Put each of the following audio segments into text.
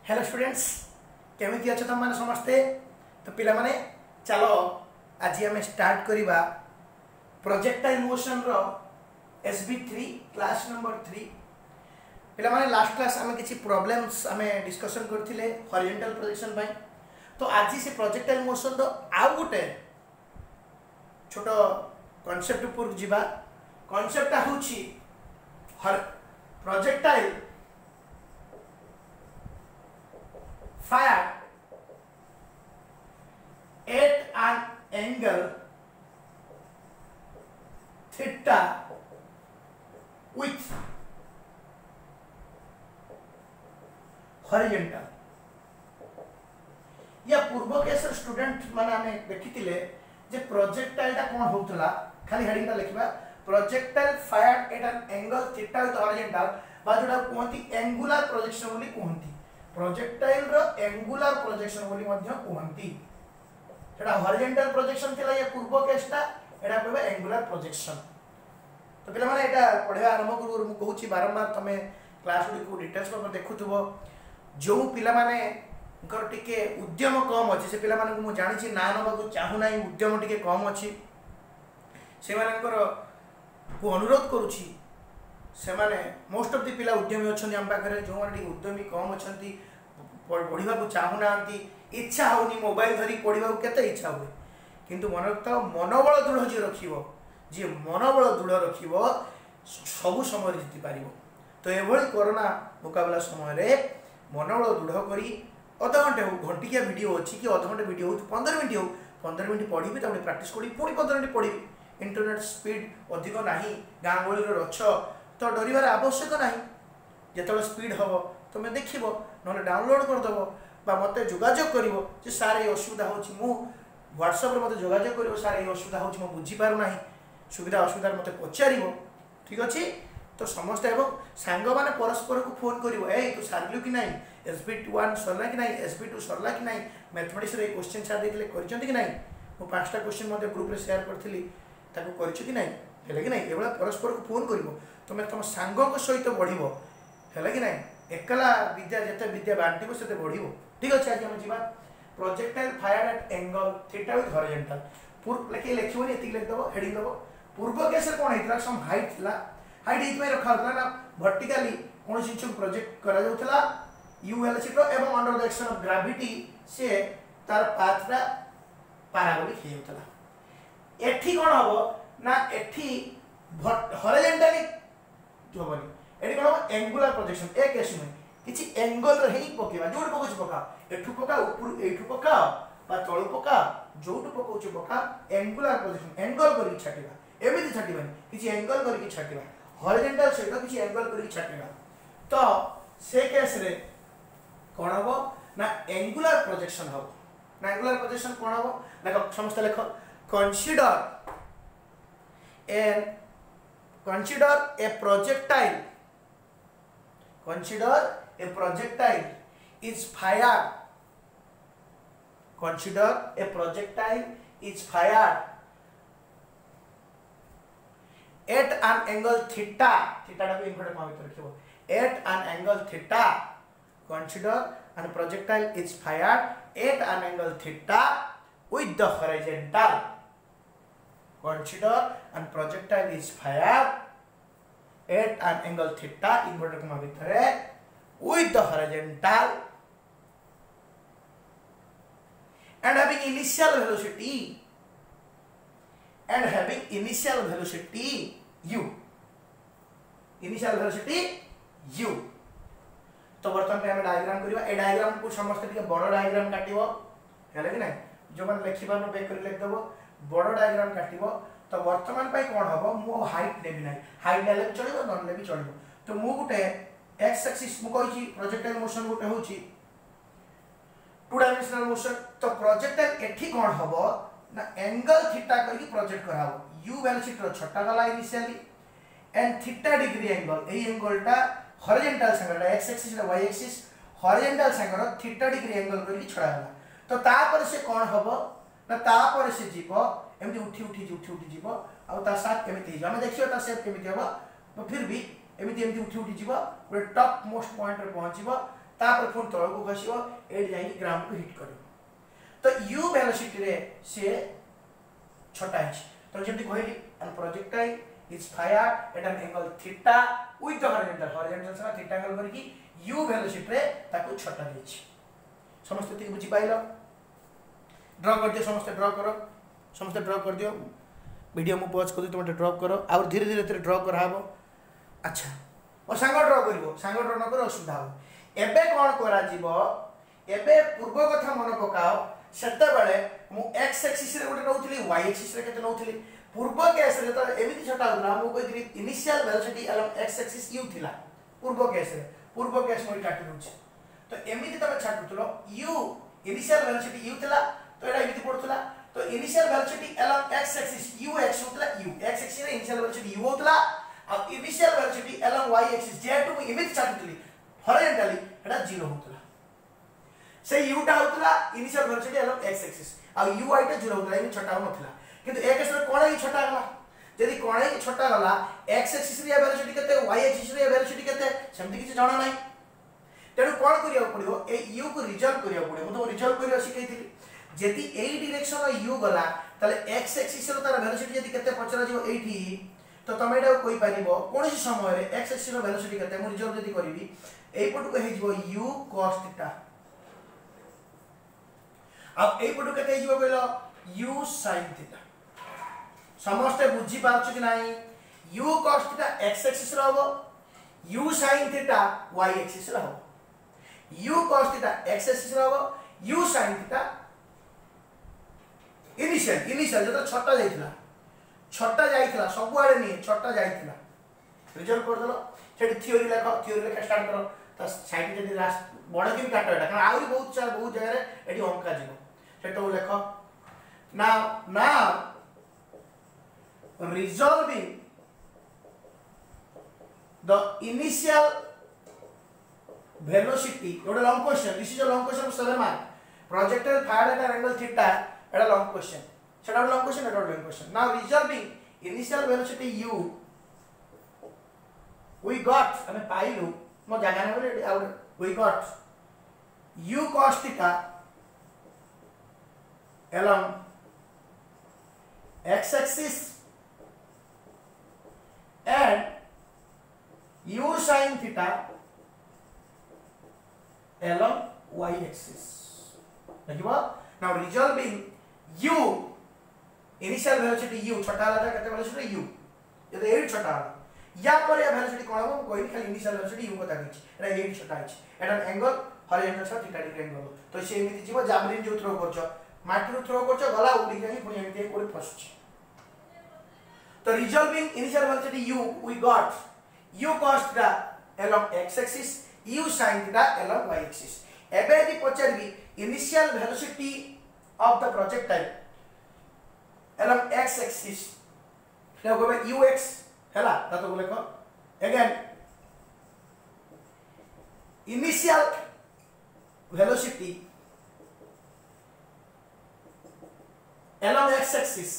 Hello students केमिति अच्छे तुम मैंने समस्ते। तो पिला माने चलो आज आम स्टार्ट करवा प्रोजेक्टाइल मोशन रो SB3 क्लास नंबर 3। पिला माने लास्ट क्लास आम किसी प्रॉब्लम्स आम डिस्कशन करथिले हॉरिजॉन्टल प्रोजेक्शन पाई। तो आज से प्रोजेक्टाइल मोशन रो आउ गोटे छोट कॉन्सेप्ट ऊपर जीवा। कॉन्सेप्ट होची projectile fired at an angle theta with horizontal। या पूर्व केस स्टूडेंट माने हमें देखिथिले जे प्रोजेक्टाइल ता कोन होतला खाली हेडिंग ता लिखबा projectile fired at an angle theta with horizontal बा जोडा कोंती एंगुलर प्रोजेक्शन बोली कोंती प्रोजेक्टाइल रो एंगुलर प्रोजेक्शन बोली मध्य कोहंती। एटा हॉरिजॉन्टल प्रोजेक्शन थिला ये पूर्व केसटा एटा कहबा एंगुलर प्रोजेक्शन। तो पिला माने एटा पढिबा आरंभ करू मु कहूची बारंबार तमे क्लास को डिटेल्स में देखुथबो जो पिला माने कर टिके उद्यम कम अछि से पिला माने को मु जानि छी ना नबा को चाहू नाही उद्यम टिके कम अछि से मानकर को अनुरोध करूची से माने मोस्ट ऑफ द पिला उद्यमी अछन हम पाखरे जो माने उद्यमी कम अछंती पढिबा को चाहू नांती इच्छा होनी मोबाइल धरी पढिबा को केते इच्छा होय किंतु मन रखता मनोबल दृढ़ जे रखिबो जे मनोबल दृढ़ रखिबो सब समय जीति पारिबो। तो एभଳି कोरोना मुकाबला समय रे मनोबल दृढ़ करी आधा घंटे हो घंटिया वीडियो अछि कि आधा घंटे वीडियो हो 15 मिनिट हो 15 मिनिट पढिबे तबे प्रैक्टिस करी पुनी 15 मिनिट पढिबे। इंटरनेट स्पीड अधिक नाही गां गळी रे रछ तो डरिवार आवश्यक ना जो स्पीड हम तुम देख ना डाउनलोड करदेव मत जोगाजोग कर सारे ये असुविधा हो व्हाट्सएप मत जोगाजोग कर सारे ये असुविधा हो बुझीपार ना सुविधा असुविधा मत पचार ठीक अच्छे। तो समस्त एवं सांग मैंने परस्पर को फोन कर तू सारू कि ना SB1 सरला कि ना SB2 सरला कि ना मैथमेटिक्स क्वेश्चन सार देते कि ना मुझे 5टा क्वेश्चन ग्रुप में शेयर करी कि ना है कि ना ये परस्पर को फोन कर तुम तुम सांग सहित बढ़ो है कि ना एकला विद्या जिते विद्या बांटो से बढ़ ठीक अच्छे। आज हम जी projectile fired at angle theta with horizontal लिखे लिखोनी ये लिखदेव हेडिंग देव पूर्व केस कौन होता सम हाइट था हाइट ये रखा होता ना वर्टिकाली कौन जिन प्रोजेक्ट करा यू एल सीट एवं under the action of gravity से तार पाथटा पैराबोलिक होता। एठी कौन हम ना एठी हॉरिजॉन्टली जो बनी एठी कौन एंगुलर प्रोजेक्शन एक केस में किछि एंगल रे ही पकेबा जोड पकोछ पका एठु पका ऊपर एठु पका बा तळु पका जोड पकोछ पका एंगुलर प्रोजेक्शन एंगल करी छाटिबा एमिति छाटिबानी किछि एंगल करी छाटिबा हॉरिजॉन्टल सहित किछि एंगल करी छाटिबा। तो से केस रे कोन हबो ना एंगुलर प्रोजेक्शन हबो ना एंगुलर प्रोजेक्शन कोन हबो देखो समस्त लेखो consider a projectile is fired at an angle theta टा को इम्पोर्टेंट माने रखिबो at an angle theta consider a projectile is fired at an angle theta with the horizontal consider and projectile is fired at an angle theta inverted comma भितरे with the horizontal and having initial velocity u तो बर्तमान पे हम diagram करबा ए diagram को समस्त टिके बड़ डायग्राम काटिबो हेले कि नै जो मन लिखिबा न बेक कर लिख देबो बड़ डायग्राम काटिबो। तो वर्तमान पाई कोन हबो मो हाइट नेबी नै हाइट नेले भी चलिबो नन ले भी चलिबो। तो मु गुटे एक्स एक्सिस मु कहि प्रोजेक्टाइल मोशन गुटे होची 2 डायमेंशनल मोशन। तो प्रोजेक्टाइल एठी कोन हबो ना एंगल थीटा करके प्रोजेक्ट कराबो यू वेलोसिटी रो छोटा गला initially and theta degree angle ए एंगलटा हॉरिजॉन्टल संगरा एक्स एक्सिस रे वाई एक्सिस हॉरिजॉन्टल संगरा थीटा डिग्री एंगल करके छडा हला। तो तापर से कोन हबो ना तापर से जीवो एमती उठी जीवो आ ता साथ केमिति हम देखियो ता शेप केमिति हबो फिर भी एमिति एमिति उठी जीवो गोटे टॉप मोस्ट पॉइंट रे पहुंचीबो तापर पुन तळ को खसिबो एड जाई ग्राउंड को हिट करिवो तो u वेलोसिटी रे से छोटा है तो जेमति कहली an projectile is fired at an angle theta with the horizontal से थीटा एंगल करकी u वेलोसिटी रे ताको छोटा देछि समस्त ठीक बुझी पाइलो ड्रा कर दियो समस्त ड्रा कर दियो वीडियो मु पॉज कर दियो तुम ड्रा करो और धीरे धीरे ड्रा कर हाबो अच्छा और सांग ड्रा करिवो सांग ड्रा न कर असुविधा हो एबे कोन करा जीवो एबे पूर्व कथा मन पकाओ सेते बेले मु x एक्सिस रे गोटे नउथली y एक्सिस रे केते नउथली पूर्व केस रे तो एमिति छोटा होना मु कहितली initial velocity along x axis u थिला पूर्व केस मोइ काटि दोछ तो एमिति तमे छाटुतलो u इनिशियल वेलोसिटी u थिला तो एटा एमिति पडथला तो initial velocity along x axis u x होतला u x एक्सिस रे इनिशियल वेलोसिटी u होतला अब initial velocity along y axis जेटू मु एमिति छाटुतली हॉरिजॉन्टली एटा 0 होतला से u टा होतला initial velocity along x axis आ u आई टा 0 होतला एमि छोटा होतला किंतु एक केस रे कोन ही छोटा गला यदि कोन ही छोटा गला x एक्सिस रे वेलोसिटी केते y एक्सिस रे वेलोसिटी केते सेमति किछ जाना नै तेनु कोन करिया पड़ियो ए u को रिजॉल्व करिया पड़ियो मु तो रिजॉल्व करिया सिखैथिली जेति एई डायरेक्शन u गला तले x एक्सिस रे तार वेलोसिटी यदि केते पचरा जिवो एठी तो तमे एटा कोइ पारिबो कोनसी समय रे x एक्सिस रे वेलोसिटी केते मु रिजॉल्व यदि करबी एई पटु हे जिवो u cos थीटा अब एई पटु केते जिवो कहलो u sin थीटा समस्त बुझी पाछ कि नाही u cos theta x axis रे होबो u sin theta y axis रे होबो u cos theta x axis रे होबो u sin थीटा इनिशियल जतो छोटा जाइथिला सब आड़े नहीं छोटा जाइथिला रिजल्ट कर दलो सेठी थ्योरी लेखा स्टार्ट करो त साइड जदी लास्ट बड़ के काट एटा कारण आउरी बहुत जगह रे एठी अंका जीवो सेटो लेखो now resolving the initial velocity a long question this is a long question of 7 mark projectile fired at an angle theta a long question so a long question now resolving initial velocity u we got ame pailu mo jaga na bole we got u cos theta along x axis and u sin theta along y axis देखिबो now resolving u initial velocity u छोटा वाला केते velocity u यदि 8 छोटा या पर या velocity कोन हो कोइ खाली इनिशियल वेलोसिटी u को ताकि एटा 8 छोटा अछि एटा एंगल हॉरिजॉन्टल से थीटा डिग्री एंगल तो से एमिति जीवो जावलिन जो थ्रो करछो माटी रो थ्रो करछो गला उडी जाई पुनी एमिति कोइ फसछ तो resolving initial velocity u we got u cos theta along x axis u sin theta along y axis एबे यदि पचरबी initial velocity of the projectile along x axis ले गोबे ux हैला तातो लेखो again initial velocity along x axis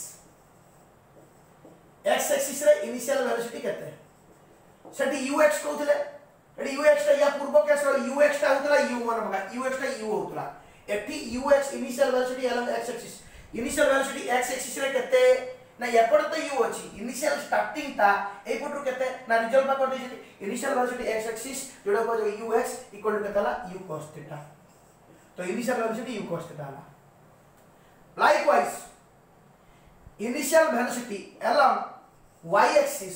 रे initial velocity केते सेठी ux कहउतले एडी ux ता या पूर्व केस रो ux ता होतला u मन बगा ux ता u होतला एठी ux initial velocity along x axis initial velocity x axis रे केते ना एपड तो u अछि इनिशियल स्टार्टिंग ता ए पटु केते ना रिजल्ट बा कर दै इनिशियल वेलोसिटी x एक्सिस जोडा को जो ux इक्वल टू केतला u cos थीटा तो initial velocity u cos theta ला likewise initial velocity along y axis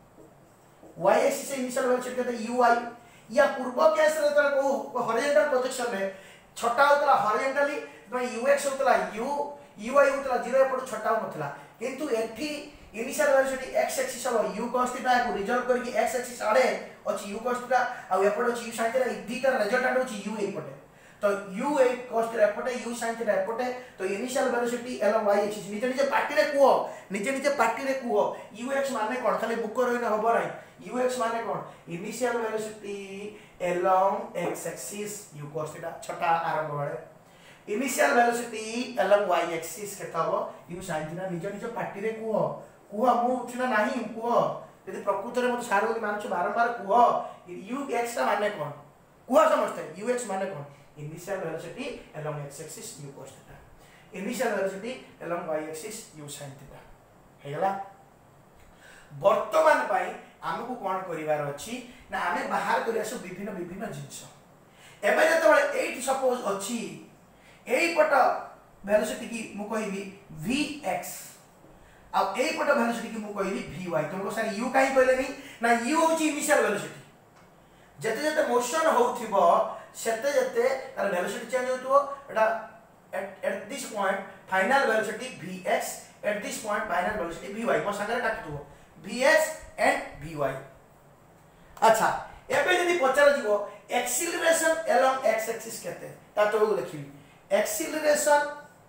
से इनिशियल वेलोसिटी कहते ui या पूर्व केस रे तो को हॉरिजॉन्टल प्रोजेक्शन रे छोटा होतला हॉरिजॉन्टली तो ux होतला u ui होतला 0 पड़ छोटा होतला किंतु एठी इनिशियल वेलोसिटी x एक्सिस हो u cos थीटा को रिजल्व करके x एक्सिस आड़े अछि u cos थीटा आ एपड अछि u sin थीटा इदिटा रिजल्टेंट अछि u एपटे तो u ए cos थीटा एपटे u sin थीटा एपटे तो initial velocity along y axis निजे निजे पार्टी रे कुओ ux माने कोन खाली बुक रहिना होबो नै ux माने कोन initial velocity along x axis u cos theta छोटा आरंभ बळे initial velocity along y axis केतबो u sin थीटा निजे निजे पार्टी रे कुओ मु उठिना नाही कुओ यदि प्रकृत रे मत सार बोली मानछु बारंबार कुओ ux ता माने कोन कुआ समझते ux माने कोन initial velocity along x axis u cos theta initial velocity along y axis u sin theta हे गला वर्तमान पाई हमकु कोन करिवार अछि ना हमें बाहर करियासु विभिन्न विभिन्न जिंस एबे जतबे 8 सपोज अछि एई पट वेलोसिटी की मु कहिबी vx अब एई पट वेलोसिटी की मु कहिबी vy तुमको सर u काई कहले नहीं ना u होची इनिशियल वेलोसिटी जते जते मोशन होउथिबो सेते जते तार velocity change होतबो Etah at this point final velocity vx at this point final velocity vy को संगे काटतो vx and vy अच्छा एबे यदि पचार जीवो एक्सीलरेशन along x axis केते ता तो लिखिबी एक्सीलरेशन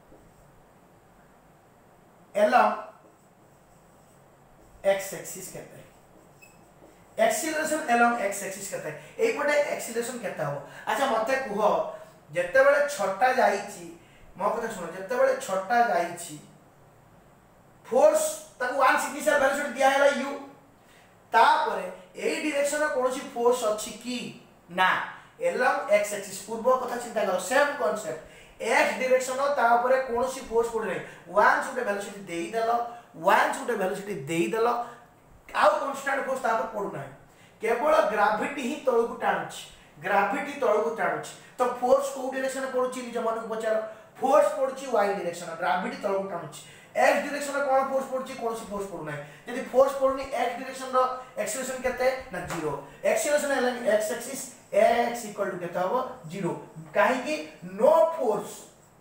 along x axis केते एक्सीलरेशन along x axis केते एई पटे एक्सीलरेशन केता हो अच्छा मते कुहो जत्ते बेले छटा जाईची मो कथा सुनो जत्ते बेले छटा जाईची फोर्स ताकू वन इनिशियल वेलोसिटी दिया हैला u तापरे एई डायरेक्शन रे कोनोसी फोर्स अछि की ना along x axis पूर्व कथा चिंता करो सेम कांसेप्ट x डायरेक्शन तापरे कोनोसी फोर्स पड़ नै वन सुटे वेलोसिटी देई देलो वन सुटे वेलोसिटी देई देलो आउ कांस्टेंट फोर्स तापर पडु नै केवल ग्रेविटी ही तळकु टाणुछि ग्रेविटी तळकु टाणुछि तो फोर्स को डायरेक्शन रे पडुछि निज मन को पचार फोर्स पडुछि y डायरेक्शन ग्रेविटी तळकु टाणुछि x डायरेक्शन रे कोन फोर्स पडुछि कोनसी फोर्स पडु नै यदि फोर्स पडुनी x डायरेक्शन रो एक्सेलरेशन केते ना 0 acceleration along x axis x equal to केते हबो 0 काहे कि no force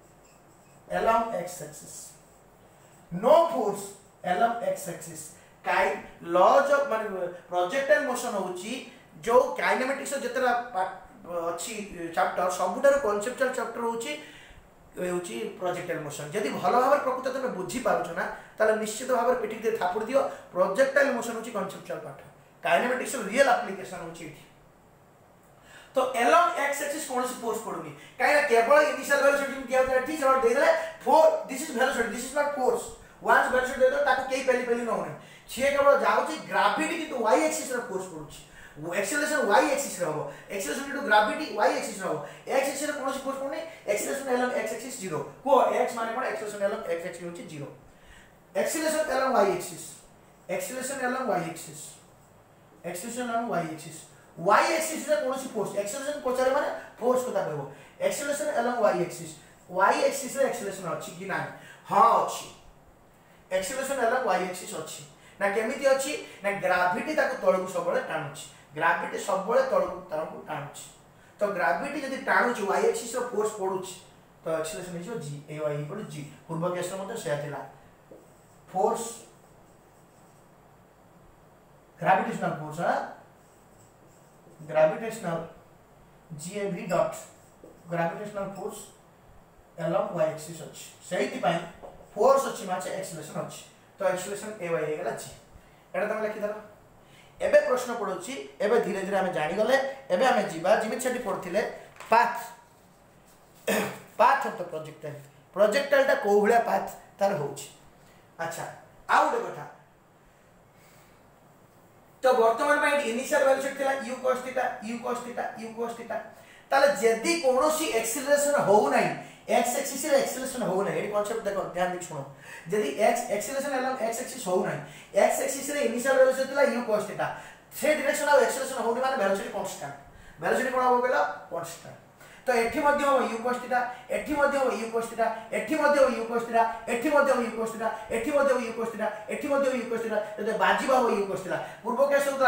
along x axis no force along x axis काई लॉज ऑफ माने प्रोजेक्टाइल मोशन होची जो काइनेमेटिक्स जतरा अछि चैप्टर सबुटार कांसेप्चुअल चैप्टर होची प्रोजेक्टाइल मोशन यदि भलो भाबे प्रकृत तमे बुझी पाउछ ना ताले निश्चित भाबे पेटी दे थापुड़ दियो प्रोजेक्टाइल मोशन होची conceptual part kinematics real application होची तो along x axis कौन सी फोर्स पडुनी काहे केवल इनिशियल वेलोसिटी दिया होता ठीक है दे दे for this is velocity this is not force once velocity दे दो ताको केई पेली पेली न होने छे केवल जाउची ग्रेविटी किंतु y एक्सिस रे फोर्स पडुची एक्सेलरेशन y एक्सिस रे हो acceleration to gravity y axis रे हो x एक्सिस रे कोनोसी फोर्स पडुनी एक्सेलरेशन along x एक्सिस 0 को x माने कोन एक्सेलरेशन along x एक्सिस होची 0 acceleration along y axis acceleration along y axis acceleration along y axis y axis रे कोनोसी फोर्स एक्सेलरेशन पचारे माने फोर्स को कहबो एक्सेलरेशन along y एक्सिस रे एक्सेलरेशन अछि कि नाही हां अछि एक्सेलरेशन along y एक्सिस अछि ना केमिति अछि ना ग्रेविटी ताको तळकु सबले टाणुछि ग्रेविटी सबले तळकु टाणुछि तो ग्रेविटी यदि टाणुछि y एक्सिस रो फोर्स पडुछि तो एक्सेलरेशन हिजो g ay इक्वल g पूर्व केस रे मते सेया थिला force gravitational force gravitational GAV dot gravitational force along y axis अछि सेहिति पय फोर्स अछि माचे एक्सेलरेशन अछि तो एक्सेलरेशन ay हे गेला जी एटा तमे लिखि दलो एबे प्रश्न पडुछि एबे धीरे धीरे हम जानि गले एबे हम जीवा जिमित सेठी पढथिले पाथ ऑफ द प्रोजेक्टाइल ता को भलिया पाथ तार होछि अच्छा आउ गो कथा तो वर्तमान में इनिशियल वेलोसिटी थिला u cos थीटा ताले जदी कोनोसी एक्सेलरेशन हो नै x एक्सिस रे एक्सेलरेशन हो नै एडी कांसेप्ट देखो ध्यान दे सुनो जदी x acceleration along x axis हो नै x एक्सिस रे इनिशियल वेलोसिटी थिला u cos थीटा से डायरेक्शन ऑफ एक्सेलरेशन हो नै माने वेलोसिटी कांस्टेंट वेलोसिटी कोन हो गेला कांस्टेंट तो एठी मध्ये हो u cos थीटा एठी मध्ये हो u cos थीटा एठी मध्ये हो u cos थीटा एठी मध्ये हो u cos थीटा एठी मध्ये हो u cos थीटा एठी मध्ये हो u cos थीटा जदे बाजीबा हो u cos थीटा पूर्व केस होता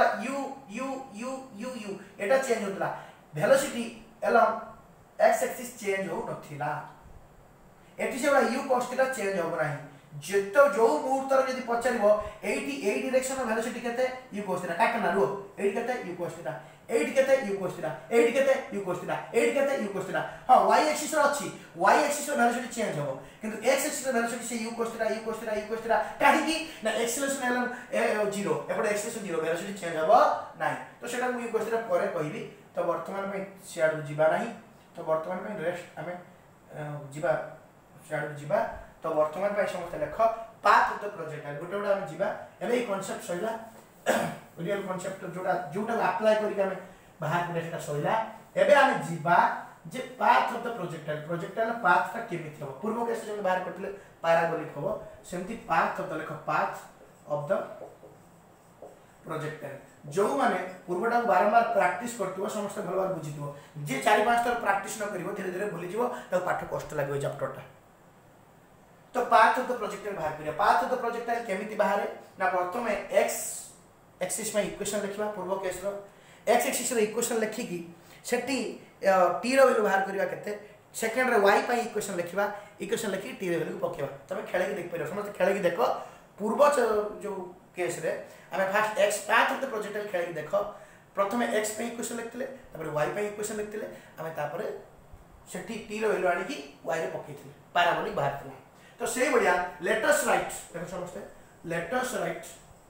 u एटा चेंज होतला velocity along x axis change हो नथिला एठी से u cos थीटा चेंज हो नाही जेतो जो मुहूर्त यदि पछारिबो एठी एई डायरेक्शन ऑफ वेलोसिटी केते u cos थीटा काटना रो एठी केते u cos थीटा एठी केते u cos थीटा एठी केते u cos थीटा एठी केते u cos थीटा हां y एक्सिस रो अछि y एक्सिस रो वेलोसिटी चेंज हो किंतु x एक्सिस रो वेलोसिटी से u cos थीटा काहे कि ना एक्सेलरेशन along 0 एपड एक्सेलरेशन 0 वेलोसिटी चेंज हो नाही तो सेटा मु u cos थीटा परे कहिबी तो वर्तमान में सियाड जीवा नाही तो वर्तमान में रेस्ट हमें जीवा सियाड जीवा तो वर्तमान में समस्त लेख पाथ ऑफ द प्रोजेक्टाइल गोटे गोटे हम जीवा एबे कांसेप्ट सइला रियल कांसेप्ट जोटा अप्लाई करी हमें बाहर करे सेटा सइला एबे आमे जीवा जे path of the projectile path ता केमिति हो पूर्व केस जे बाहर करथिले पैराबोलिक हो सेमति पाथ ऑफ द लेख पाथ ऑफ द प्रोजेक्टाइल जो माने पूर्वटा बारंबार प्रैक्टिस करथिबो समस्त भल बार बुझिथिबो जे 4-5 थर प्रैक्टिस न करिवो धीरे धीरे भूली जीवो त पाठ कष्ट लागो चैप्टरटा तो पाथ ऑफ द प्रोजेक्टाइल बाहर करिया पाथ ऑफ द प्रोजेक्टाइल केमिति बाहर ना प्रथमे x एक्सिस में इक्वेशन लिखिबा पूर्व केस रो x एक्सिस रो इक्वेशन लिखि की सेठी t रो वैल्यू बाहर करिया केते सेकंड रे y पई इक्वेशन लिखिबा इक्वेशन लिखि t रो वैल्यू पकेबा तमे खेले की देख परियो समस्त खेले की देखो पूर्व जो केस रे हमें fast x path of the projectile खेले की देखो प्रथमे x पे इक्वेशन लिखतिले तापर y पे इक्वेशन लिखतिले हमें तापर सेठी t रो वैल्यू आनी की y रे पकेथिले पैराबोलिक बाहर थिला तो से बढ़िया लेटस राइट देखो समझते let's write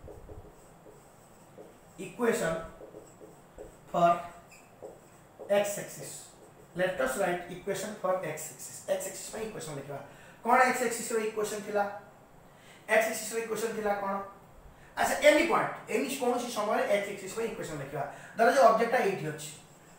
equation for x axis let's write equation for x axis पे इक्वेशन लिखवा कोन x एक्सिस रो इक्वेशन थिला x एक्सिस रो इक्वेशन थिला कोन अच्छा एनी पॉइंट एनी कोनसी समय x एक्सिस पे इक्वेशन लिखवा धर जो ऑब्जेक्ट 8 अछि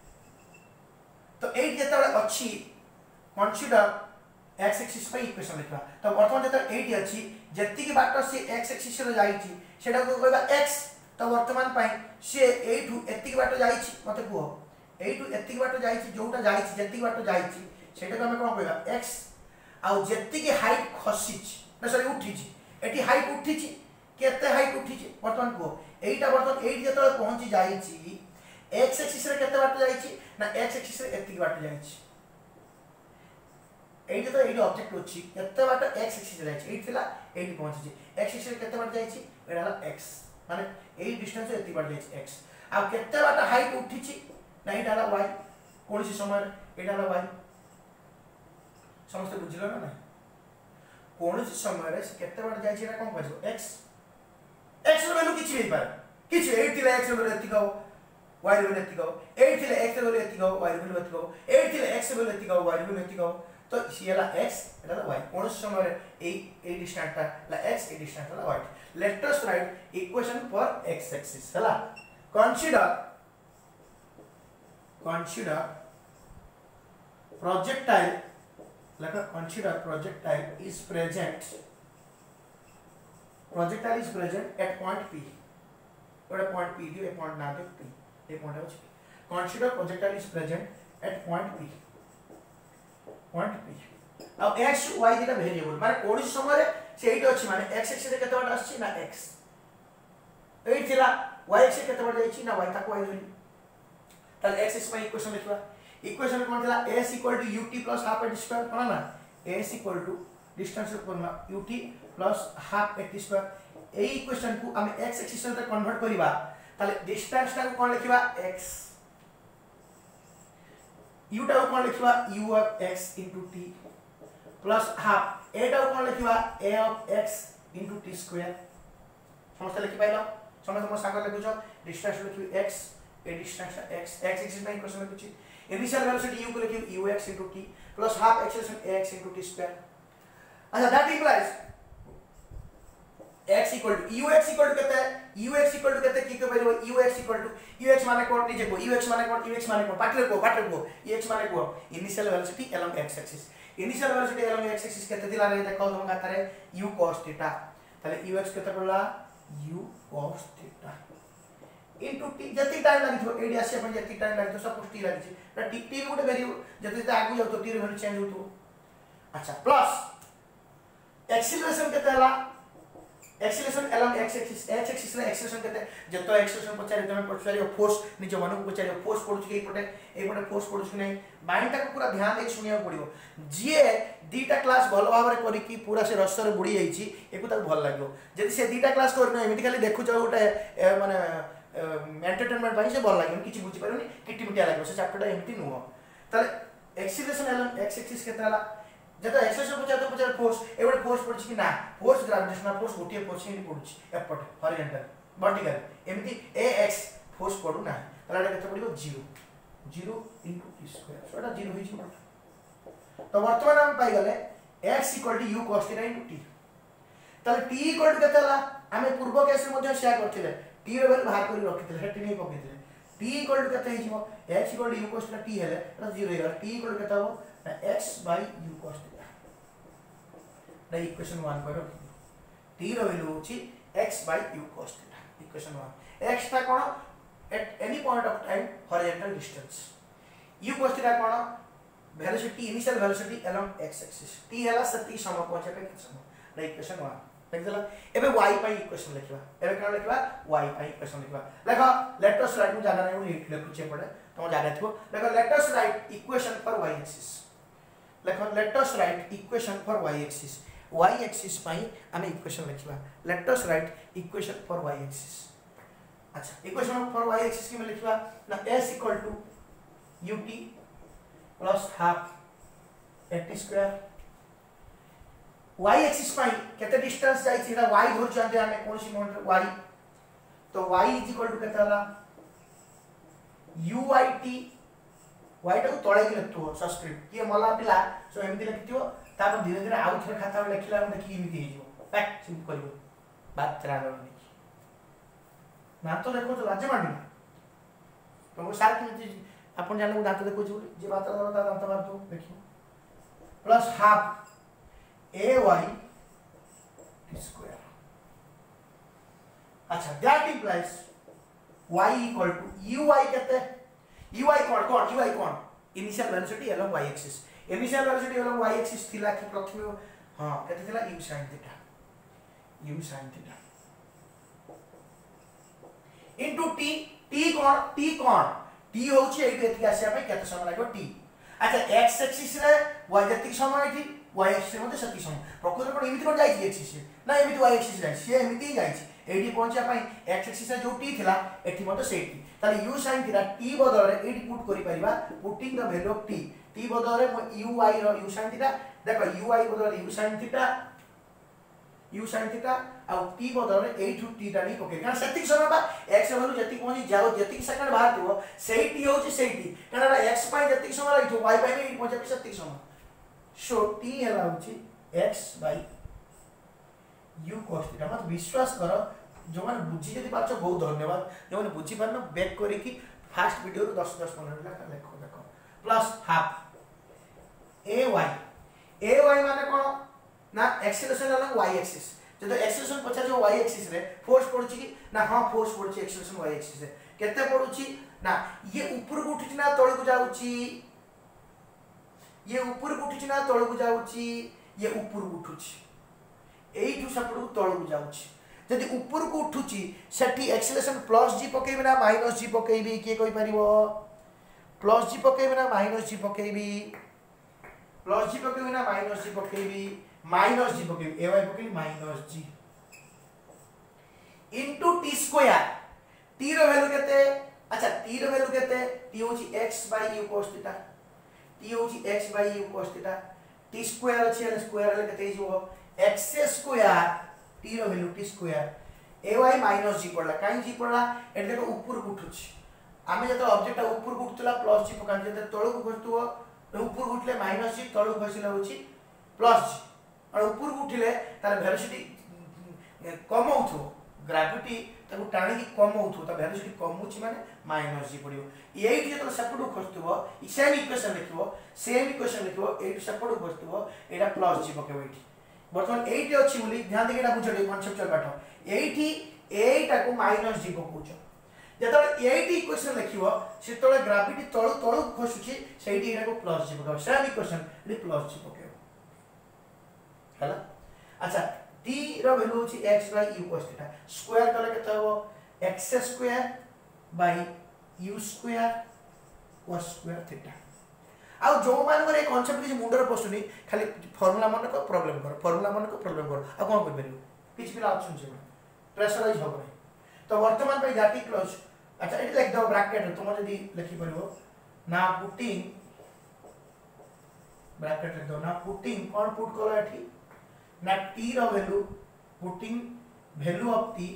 तो 8 जेता अछि कंसीडर x एक्सिस पे इक्वेशन लिखवा तो वर्तमान जेता 8 अछि जत्ती की बात से x एक्सिस रो जाई छी सेटा को कहबा x तो वर्तमान पाई से 8 एत्ती की बात जाई छी मते को 8 एत्ती की बात जाई छी जोटा जाई छी जत्ती की बात जाई छी सेटा को हम कोन कहबा x आ जत्ती की हाइट खसी छी ना सॉरी उठी छी एटी हाइट उठी छी केते हाइट उठी छी वर्तमान को एटा वर्तमान 8 जेता पहुंची जाई छी x एक्सिस रे केते बात जाई छी ना x एक्सिस रे एत्ती की बात जाई छी एटी तो एटी ऑब्जेक्ट अछि केते बात x एक्सिस रे अछि 8 थिला 8 पहुंची छी x एक्सिस रे केते बात जाई छी एटा x माने एई डिस्टेंस एति बात जाई छी x आ केते बात हाइट उठी छी ना एटा y कोनसी समय एटा y समस्त बुझिलो ना कोनसी समय रे केते बात जाई छी एटा कोन कहजो x x रो वैल्यू किछि नै पारे किछि 8 थिला x रो वैल्यू एति गो y रो वैल्यू एति गो 8 थिला x रो वैल्यू एति गो y रो वैल्यू एति गो 8 थिला x रो वैल्यू एति गो y रो वैल्यू एति गो तो सीला x एटा y कोनसी समय रे ए डिस्टेंस ला x ए डिस्टेंस ला y let us write equation for x axis हला consider projectile like consider projectile is present at point p और point p दियो ए point ना दे p ए point है consider projectile is present at point p अब x y दिटा variable माने कोन समय रे सेही अछि माने x एक्सिस रे केते बाट आछि ना x 8 थिला y एक्सिस केते बाट जाइछि ना y ताको y होई ताले x एक्सिस पे इक्वेशन लिखबा इक्वेशन कोन थिला s = ut + half at square कोन ना s = डिस्टेंस कोन ना ut + हाफ at स्क्वायर एई इक्वेशन को हम x एक्सिस रे कन्वर्ट करिबा ताले डिस्टेंस ता कोन लिखबा x u टा कोन लिखबा u of x * t plus half a टा कोन लिखबा a of x * t square समस्त लिखि पाइलो समस्त म सागर लिखुछो डिस्टेंस लिखि x a distance x axis में इक्वेशन लिखुछि इनिशियल वेलोसिटी u को लिखि ux * t plus half acceleration ax * t square अच्छा दैट इंप्लाइज x ux केते ux केते की के बरिबो ux माने कोन निजे को ux माने कोन पाटले को ux माने को initial velocity along x axis initial velocity along x axis केते दिला रे देखो तुम खाता रे u cos थीटा ताले ux केते पड़ला u cos theta into t जति टाइम लागि थो एडी आसे अपन जति टाइम लागि तो सब कुछ t लागि छी त t भी गोटे वेरिएबल जति आगु जाउ तो t रे वैल्यू चेंज होतो अच्छा प्लस एक्सीलरेशन केते हला एक्सीलरेशन अलोंग x एक्सिस रे एक्सीलरेशन केते जतो एक्सीलरेशन पचारि तमे पचारि फोर्स निजे मन को पचारि फोर्स पडुछ के एपटे फोर्स पडुछ कि नै माइंड तक पूरा ध्यान दे सुनिया पड़िबो जे दीटा क्लास भल भाव रे करी की पूरा से रस रे बुडी जाईची एको तक भल लागो जदी से दीटा क्लास करनो एमिति खाली देखु छ गोटे माने एंटरटेनमेंट भाई से भल लागो किछि बुझी परनी किटी मिटिया लागो से चैप्टर एमिति नुहो तले एक्सीलरेशन अलोंग x एक्सिस केते हला जतो एक्सेलरेशन पचार फोर्स एबे फोर्स पडछ कि ना फोर्स ग्रेविटेशनल फोर्स गोटे फोर्स ही पडछ एपट हॉरिजॉन्टल वर्टिकल एमिति ax फोर्स पडु ना तला केते पडिबो 0 into t square सोटा 0 होई छी तो वर्तमान हम पाई गले x = u cos θ into t तले t = केते हला हमें पूर्व केस मध्ये शेयर करथिले t रे वैल्यू बाहर करी रखिथिले हेटी नै पकिथिले t इक्वल टू केते हिजिवो x equal to u cos theta t हेले एटा 0 हे गला t इक्वल टू केते हो ना x by u cos theta ना इक्वेशन 1 पर रखि t रो वैल्यू होची x by u cos theta equation 1 x ता कोन at any point of time horizontal distance u cos theta कोन velocity initial velocity along x axis t हेला सती सम पहुंचे पे के सम ना इक्वेशन 1 देखला एबे y पाई इक्वेशन लिखबा एबे कोन लिखबा y पाई इक्वेशन लिखबा देखो लेट अस राइट मु जागा नै लिखु छे पड़े तुम जागा थिबो देखो let us write equation for y axis देखो let us write equation for y axis पाई हमें इक्वेशन लिखबा let us write equation for y axis अच्छा इक्वेशन फॉर y एक्सिस की में लिखबा ना s equal to ut plus half at square y axis पाई केते डिस्टेंस जाई छिरा y धर चंदे हमें कोन सी मोमेंट y तो y इज इक्वल टू केते होला uit y टा को तळे के लिखतो सबस्क्रिप्ट ये मला पिला सो एमिति लिखतियो तापर धीरे धीरे आउ थरे खाता में लिखला हम देखि एमिति हेजो पैक सिंपल करियो बात चला गलो ना तो देखो तो राज्य मांडी तुमको सार की अपन जाने को दांत देखो जे बात करो ता दांत मार दो देखियो प्लस हाफ ay square अच्छा that implies y equal to uy कहते uy कौन initial velocity along y axis initial velocity along y axis थिला कि प्रथम हां कहते थिला u sin theta into t कौन t होची एठी एठी आसिया पे केते समय लागो t अच्छा x axis रे y जति समय थी y axis मध्ये सती समय प्रकृति कोन एमिति कोन जाई एक्सिस ना एमिति y axis जाई से एमिति जाई एडी पहुंचा पई x axis जो t थिला एठी मध्ये सेठी ताले u sin थीटा t बदल रे एडी पुट करि परिबा putting the value of t बदल रे u y रो u sin थीटा देखो u y बदल रे u sin थीटा आ t बदल रे एठु t टा नहीं ओके कारण सती समय बा x वैल्यू जति पहुंची जाओ जति सेकंड बाहर थिबो सेही t होची सेही t कारण x पाई जति समय लागिथो y पाई एडी पहुंचा पे सती समय सो t हेला होची x by u cos theta मत विश्वास करो जो माने बुझी जदी पाछो बहुत धन्यवाद जो माने बुझी पारनो बैक करी कि फास्ट वीडियो 10 मिनट ला देखो देखो प्लस हाफ ay माने कोन ना एक्सेलरेशन अलग y एक्सिस जदो एक्सेलरेशन पछा जो y एक्सिस रे फोर्स पड़ुची कि ना हां फोर्स पड़ुची एक्सेलरेशन y एक्सिस रे केते पड़ुची ना ये ऊपर को उठिची ना तळ को जाउची ये ऊपर को उठिची ना तळ को जाउची ये ऊपर को उठुची एठु सपड़ को तळ को जाउची जदि ऊपर को उठुची सेठी एक्सेलरेशन प्लस g पकेबी ना माइनस g पकेबी के कोइ परिबो प्लस g पकेबी ना माइनस g पकेबी प्लस g पकेबी ना माइनस g पकेबी माइनस g पकेबी ay पकेबी minus g into t square t रो वैल्यू केते अच्छा t रो वैल्यू केते t होची x by u cos theta t होची x by u cos theta t square अछि एल स्क्वायर ले केते हिजो x स्क्वायर t रो value t square ay minus g पड़ला काई g पड़ला एट देखो ऊपर को उठुछ आमे जतो ऑब्जेक्ट ऊपर को उठतला प्लस g पकान जते तळ को खसतुओ ऊपर को उठले माइनस g तळ को खसिला होची प्लस g और ऊपर को उठले तार वेलोसिटी कम होथो ग्रेविटी ताको टाणी की कम होथो ता वेलोसिटी कम होची माने माइनस g पड़ियो एठी जतो सेपटो खसतुओ सेम इक्वेशन लिखिबो एठी सेपटो खसतुओ एटा प्लस g पकेबो एठी वर्तमान एठी अछि बोली ध्यान देके एटा बुझो कॉन्सेप्चुअल पाठ एठी एटा को माइनस g पकोचो जतो एठी इक्वेशन लिखिबो सेतोले ग्रेविटी तळु तळु खसुची सेठी एटा को प्लस g पकेबो सेम इक्वेशन एठी प्लस g पकेबो हला अच्छा t रो वैल्यू अछि x by u cos theta square कले केते हो x square by u square cos square theta आ जो मान करे कांसेप्ट कि मुंडर पसुनी खाली फार्मूला मन को प्रॉब्लम करो आ कोन कर परियो किछ भी ऑप्शन छै प्रेशराइज हो गई तो वर्तमान पे जाति क्लोज अच्छा इट लाइक द ब्रैकेट तुम जदी लिखि परियो ना पुटिंग ब्रैकेट लिख दो ना पुटिंग कौन पुट करो एठी ना t रो value putting value of t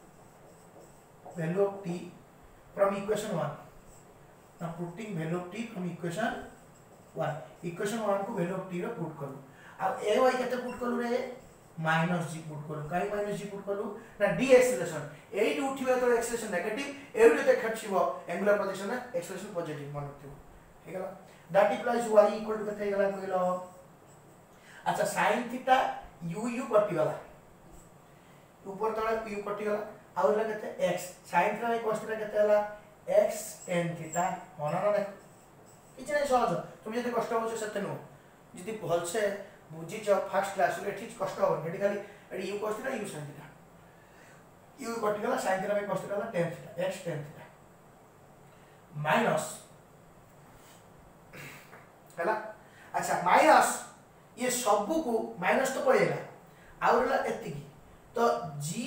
from equation 1 ना putting value of t from equation 1 को वैल्यू ऑफ t रो पुट करू आ ay केते पुट करू रे माइनस जी पुट करू काई माइनस जी पुट करू ना डी एक्सेलरेशन एट उठिबा तो एक्सेलरेशन नेगेटिव एउ जते खचिबो एंगुलर प्रोजेक्शन में एक्सेलरेशन पॉजिटिव मन रखिबो ठीक है that implies y equal to केते गला कहलो अच्छा sin थीटा u u कटि गला ऊपर तळे u कटि गला आ उरला केते x sin theta cos theta केते गला x tan थीटा मन न देख किछ नै सहज तुम जति कष्ट होछ सत्य नो जति भल से बुझी जो फर्स्ट क्लास रे ठीक कष्ट हो एडी खाली एडी u cos theta u sin theta u कटि गला sin थीटा cos थीटा गला tan theta x tan theta minus हैला अच्छा माइनस ये सब को माइनस तो पड़ेगा आउरला एति तो g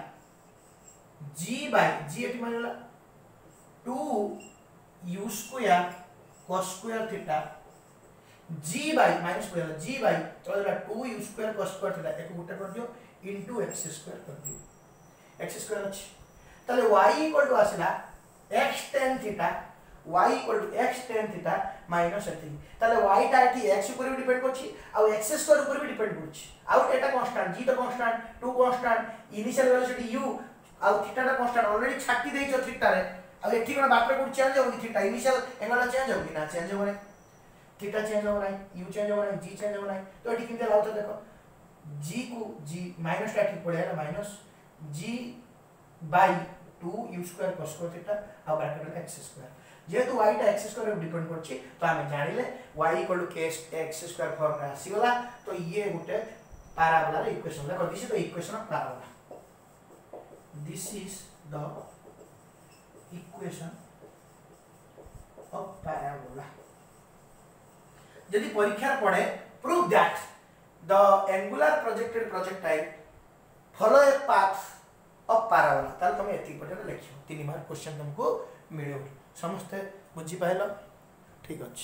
एटी मानला 2 u square cos square theta g minus पड़ेगा g तो 2 u square cos square theta एक गुटा कर दियो इनटू x स्क्वायर कर दियो x स्क्वायर अछि तले y इक्वल टू आसीला x tan theta y equal to x tan theta minus एथि तले y टा एथि x ऊपर भी डिपेंड करछि आ x स्क्वायर ऊपर भी डिपेंड करछि आ एटा कांस्टेंट g तो constant 2 constant initial velocity u आ थीटा टा कांस्टेंट ऑलरेडी छाटी देइछो थीटा रे आ एथि कोन बापर को चेंज हो थीटा इनिशियल एंगल चेंज हो कि ना चेंज हो नै थीटा चेंज हो नै u चेंज हो नै g चेंज हो नै तो एथि किंते लाउत देखो g को g माइनस टा ठीक पड़ेगा minus g by 2 u square cos square theta आ ब्रैकेट में x स्क्वायर जेतु y टा x स्क्वायर डिपेंड करछि तो हमें जानिले y x स्क्वायर फॉर्म में आसी गला तो ये गुटे पैराबोला रे इक्वेशन देखो this is the equation of parabola this is the equation of parabola यदि परीक्षा पड़े prove that the angular projected projectile follow a path of parabola ताल तुम एति पटे लिखियो 3 मार्क क्वेश्चन तुमको मिलियो समस्त बुझी पाइल ठीक अच्छे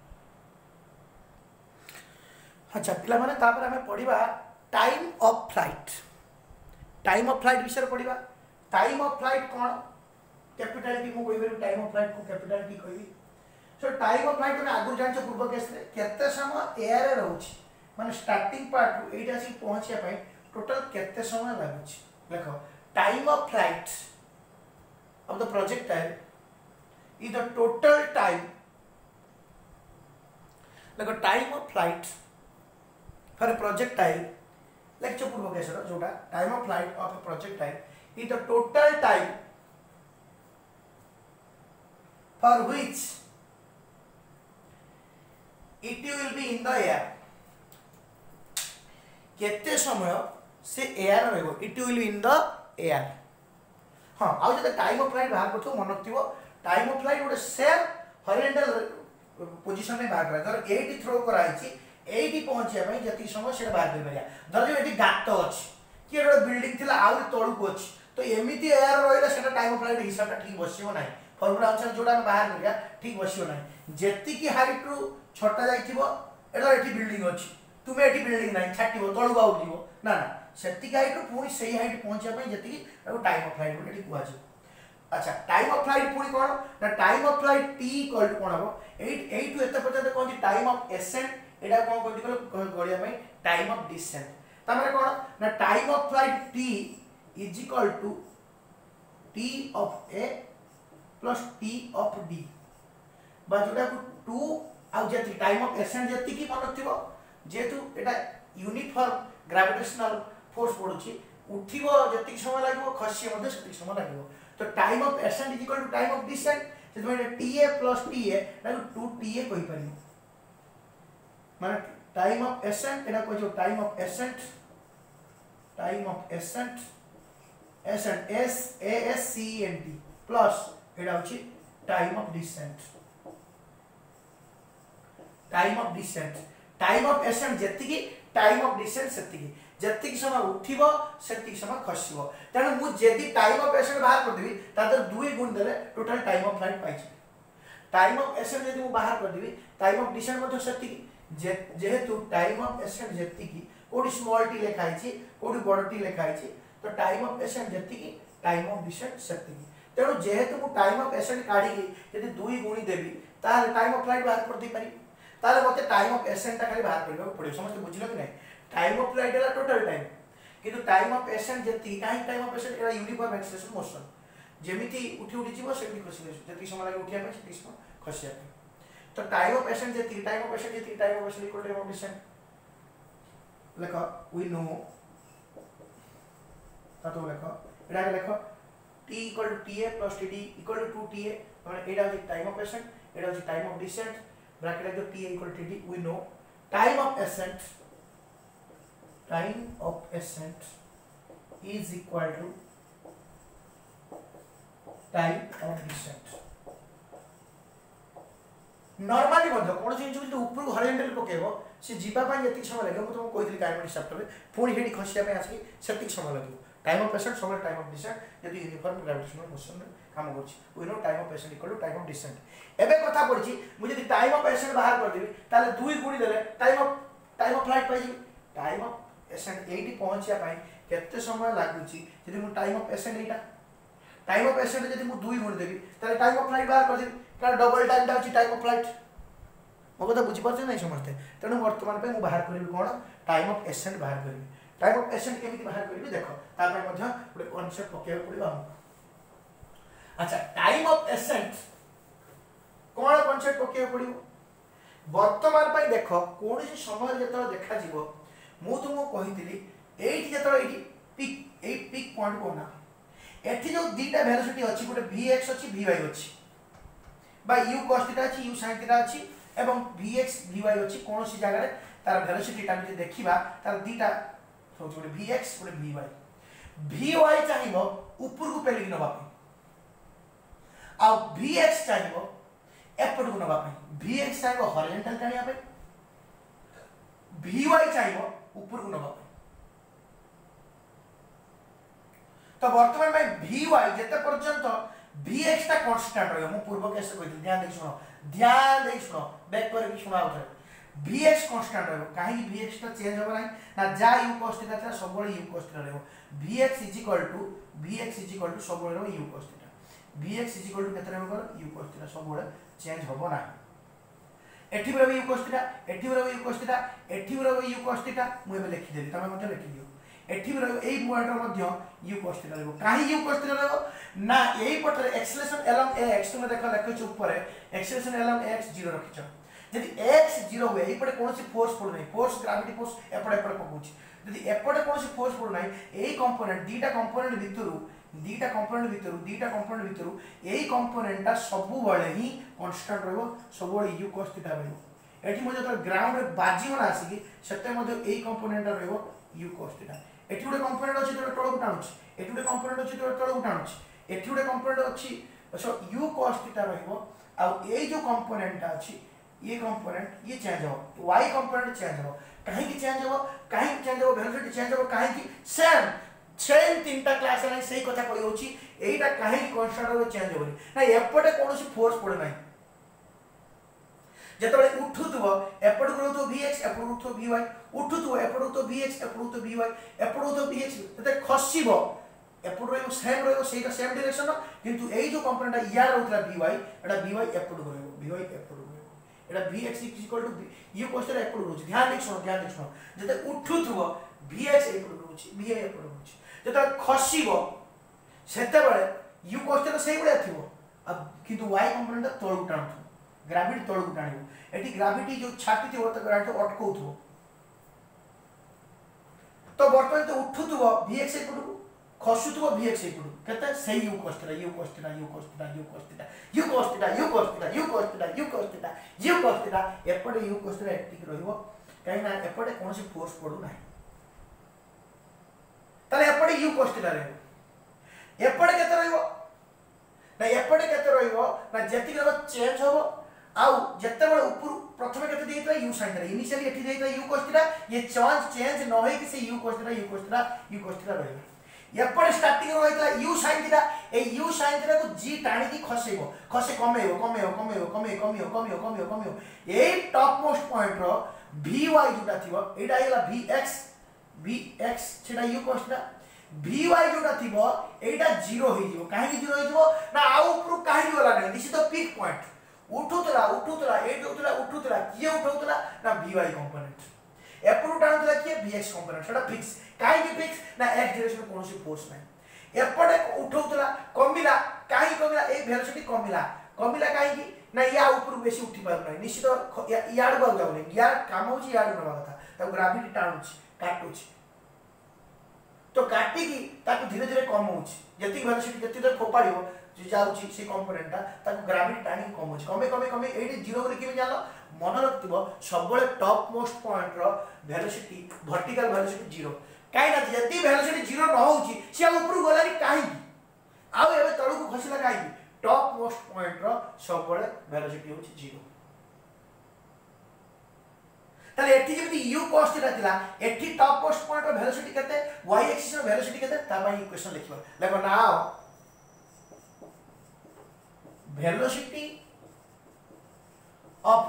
अच्छा पिला माने तापर हमें पढ़िबा टाइम ऑफ फ्लाइट विषय पढ़िबा टाइम ऑफ फ्लाइट कोन कैपिटल टी मु कहबे टाइम ऑफ फ्लाइट को कैपिटल टी कहबी सो टाइम ऑफ फ्लाइट तने आगु जानछ पूर्व केस रे केते समय एयर रे रहउछि माने स्टार्टिंग पार्ट रु एटा सी पहुंचिया पय टोटल केते समय लागुछि देखो time of flight of the projectile is the total time like a time of flight for a projectile like पूर्व केस जोटा time of flight of a projectile is the total time for which it will be in the air केते समय से air रहबो it will be in the air हां आ जते time of flight बाहर करथो मन रखथिबो टाइम ऑफ फ्लाइट गोटे सेम हॉरिजॉन्टल पोजीशन में बाहर करा धर 80 थ्रो कराई छी 80 पहुंचिया पई जति समय से बाहर कर परिया धर जो एटी गात अछि कि एटा बिल्डिंग थिला आउ तळु को अछि तो एमिति एयर रोइला सेटा टाइम ऑफ फ्लाइट हिसाबटा ठीक बसियो नै फॉर्मूला अनुसार जोडा बाहर करिया ठीक बसियो नै जति की हाइट रु छोटा जाइथिबो एटा एटी बिल्डिंग अछि तुमे एटी बिल्डिंग नै छाटिबो तळु बाउ दिबो ना ना सेति हाइट रु पूरी सही हाइट पहुंचिया पई जति की टाइम ऑफ फ्लाइट बोली कुआ छै अच्छा टाइम ऑफ फ्लाइट पूरी कोन ना time of flight t equal to कोन हो 8 टू एत पर्यंत कोन टाइम ऑफ एसेंट एडा कोन कोन दिकल गड़िया में टाइम ऑफ डिसेंट त माने कोन ना time of flight t is equal to t of a plus t of d बा जोटा को 2 आ जति टाइम ऑफ एसेंट जति की मन थिबो जेतु एटा यूनिफॉर्म ग्रेविटेशनल फोर्स पडुची उठिबो जति समय लागबो खसियो मध्ये जति समय लागबो तो time of ascent is equal to time of descent से माने ta प्लस ta ना 2ta कोइ पारी माने टाइम ऑफ एसेंट एना को जो time of ascent ascent s a s c e n t plus एडा होची time of descent time of ascent जति की टाइम ऑफ डिसेंट सेति की जति की समय उठिबो सेति की समय खसिबो तने मु जेदी टाइम ऑफ एसेंट बाहर कर देबी तादर 2 गुण देले टोटल टाइम ऑफ फ्लाइट पाइछि टाइम ऑफ एसेंट जदी मु बाहर कर देबी टाइम ऑफ डिसेंट मध्ये सेति की जेहेतु टाइम ऑफ एसेंट जति की कोडी स्मॉल टी लिखाइ छि कोडी बड़ टी लिखाइ छि तो टाइम ऑफ एसेंट जति की टाइम ऑफ डिसेंट सेति की तेणु जेहेतु मु टाइम ऑफ एसेंट काढी जदी 2 गुणी देबी ताले टाइम ऑफ फ्लाइट बाहर कर दे पारी ताले मते टाइम ऑफ एसेंट ता खाली बाहर करबा पड़ियो समस्त बुझिलो कि नै टाइम ऑफ फ्लाइट है टोटल टाइम किंतु टाइम ऑफ एसेंट जति काहे टाइम ऑफ एसेंट एरा यूनिफॉर्म एक्सेलेरेशन मोशन जेमिति उठी उठी जीवो सेमिति खसी जति समय लागे उठिया पे सेति समय खसिया पे तो टाइम ऑफ एसेंट जति time of ascent equal time of descent लेखो वी नो तो लेखो एडा लेखो t equal to ta plus td equal to 2ta माने एडा होची टाइम ऑफ एसेंट एडा होची टाइम ऑफ डिसेंट ब्रैकेट जो ta equal to td we know time of ascent is equal to time of descent normally मध्य कोन जिंस जो ऊपर हॉरिजॉन्टल पकेबो से जीवा पा यति समय लागे म तुम कहितली काइनेटिक चैप्टर में पुणी हेडी खसिया पे आसी सेटिक समय लागे टाइम ऑफ एसेंट समय टाइम ऑफ डिसेंट यदि यूनिफॉर्म ग्रेविटेशनल मोशन में काम करछि we know time of ascent equal to time of descent एबे कथा पड़छि मु यदि टाइम ऑफ एसेंट बाहर कर देबी ताले 2 गुणी देले टाइम ऑफ फ्लाइट पाइ टाइम ऑफ एसेंट एटी पहुंचिया पाइ केते समय लागुछि यदि मु टाइम ऑफ एसेंट एटा टाइम ऑफ एसेंट यदि मु 2 गुणी देबी ताले टाइम ऑफ फ्लाइट बाहर कर देबी ताले डबल टाइम दा टाइम ऑफ फ्लाइट मो कथा बुझी परछ नै समझते तेनु वर्तमान पे मु बाहर करबी कोन टाइम ऑफ एसेंट बाहर करबी टाइम ऑफ एसेंट केमिति बाहर करबी देखो ता पे मध्य गुटे कांसेप्ट पकेय पड़िबा अच्छा टाइम ऑफ एसेंट कोन कांसेप्ट पकेय पड़िबो वर्तमान पे देखो कोन से समय जतो देखा जीवो मु तुमको कहितली एठी जतो एठी पीक पॉइंट कोना एठी जो दीटा वेलोसिटी अछि गुटे vx अछि vy अछि बा u cos थीटा अछि u sin थीटा अछि एवं vx vy अछि कोन सी जगह रे तार वेलोसिटी टा जे देखिबा तार दीटा सोच गुटे vx गुटे vy vy चाहिबो ऊपर को पेली नबा पे आ vx चाहिबो एपट को नबा पे vx चाहिबो हॉरिजॉन्टल कानिया पे vy चाहिबो ऊपर को नबा पे तो वर्तमान में vy जते पर्यंत vx ता कांस्टेंट रहयो मु पूर्व केस कहि ध्यान दे सुनो बैक कर सुना उठे vx कांस्टेंट रहयो काहे कि vx ता चेंज होबा नै ना जा u cos थीटा था सब बळे u cos थीटा रहयो vx = सब बळे u cos थीटा vx = केते रहयो u cos थीटा सब बळे चेंज होबो ना एठी बळे u cos थीटा एठी बळे u cos थीटा एठी बळे u cos थीटा मु एबे लिखि देली तमे मते लिखि दियो एठी बळे एई पॉइंट रो मध्य u cos थीटा रहयो काहे u cos थीटा रहयो ना एई पटरे एक्सेलरेशन अलोंग x तुमे देखो लिखछ ऊपर एक्सेलरेशन अलोंग x 0 रखिछ यदि x 0 हुए एई पटे कोनसी फोर्स पड़ नै फोर्स ग्रेविटी फोर्स एपटे पकोछ यदि एपटे कोनसी फोर्स पड़ नै एई कंपोनेंट दीटा कंपोनेंट भितरु एई कंपोनेंट ता सब बळे ही कांस्टेंट रहबो सब बळे u cos थीटा रहबो एठी मजे तो ग्राउंड रे बाजी होना आसी कि सते मजे एई कंपोनेंट रहबो u cos थीटा एठी गुटे कंपोनेंट अछि तो तळ उठाउछ एठी गुटे कंपोनेंट अछि तो तळ उठाउछ एठी गुटे कंपोनेंट अछि सो u cos थीटा रहबो आ एई जो कंपोनेंट अछि ये कंपोनेंट ये चेंज हो y कंपोनेंट चेंज हो काहे कि चेंज हो वेलोसिटी चेंज हो काहे कि सेम तीनटा क्लास रे सही कथा कहि होछि एईटा काहे कि कांस्टेंट रो चेंज होबनी ना एपटे कोनोसी फोर्स पड़े नै जेतबे उठुतबो एपट को तो vx एपट को तो vy उठुतबो एपट को तो vx एपट को तो vy एपट को तो vx तते खसिबो एपट रो सेम रहयो सेटा सेम डायरेक्शन किंतु एई जो कंपोनेंट या रहउतला vy एटा vy एपट को रहयो vy एपट को एटा vx = u cos थीटा एपट को रहउछि ध्यान दे सुनो जते उठुतबो vx एपट को रहउछि vy एपट को रहउछि जते खसिबो सेते बेले u cos थीटा सेही बळे थिबो अब किंतु y कंपोनेंट तळु टाणथु ग्रेविटी तळु टाणिबो एठी ग्रेविटी जो छाती थिबो त ग्रेविटी अटकौथबो तो वर्तमान तो उठुतबो vx एपट को खसुतबो vx एपट केते सेही u cos थीटा एपटे u cos थीटा एक्टिक रहइबो काहे ना एपटे कोनसी फोर्स पडु नाही ताले एपटे u cos थीटा रहइबो एपटे केते रहइबो ना एपटे केते रहइबो ना जेति रो चेंज होबो आउ जत्ते बळे ऊपर प्रथमे केते देइतला u sin थीटा इनिशियली एठी देइतला u cos थीटा ये चेंज न होई कि से u cos थीटा रहइबो एपटे स्टार्टिंग रो होइतला u sin थीटा ए u sin थीटा को g टाणी की खसेबो खसे कमेबो ए टॉप मोस्ट पॉइंट रो vy जोटा थिबो एटा आइला vx छेडा u cos थीटा vy जोटा थिबो एटा 0 होई जिवो काहे कि 0 होई जिवो ना आ ऊपर काहे गला नै this is the peak point उठुतला किए उठुतला ना vy कंपोनेंट एपरू टाणुला किए vx कंपोनेंट सेटा फिक्स काहे कि फिक्स ना x डायरेक्शन कोनोसी फोर्स नाही एपटे उठौतला कमिला काहे कमिला ए वेलोसिटी कमिला कमिला काहे कि ना या ऊपर बेसी उठी पार नाही निश्चित याड बाउ जाउनी या काम होची याड नबा कथा त ग्रेविटी टाणुची काटुची तो काटी की ताकू धीरे धीरे कम होची जति वेलोसिटी जति तक फोपाडियो जे जाउची से कंपोनेंटटा ताकू ग्रेविटी टाणी कम होची कमे एडी जीरो रे कि जानो मन रखिबो सबले टॉप मोस्ट पॉइंट रो वेलोसिटी वर्टिकल वेलोसिटी जीरो काई ना जति वेलोसिटी जीरो न होची से ऊपर गलारी काई आउ एबे तळु को खसिला काई टॉप मोस्ट पॉइंट रो सबले वेलोसिटी होची जीरो ताले एठी जेति u cos थीटा थिला एठी टॉप मोस्ट पॉइंट रो वेलोसिटी केते y एक्सिस रो वेलोसिटी केते ता पई इक्वेशन लिखिबो देखो now velocity of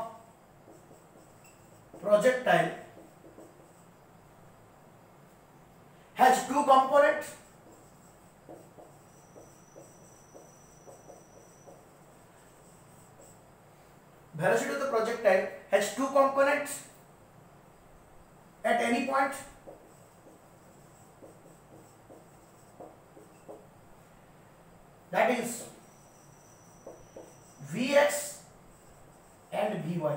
projectile has two components. Velocity of the projectile has two components at any point. That is Vx and Vy.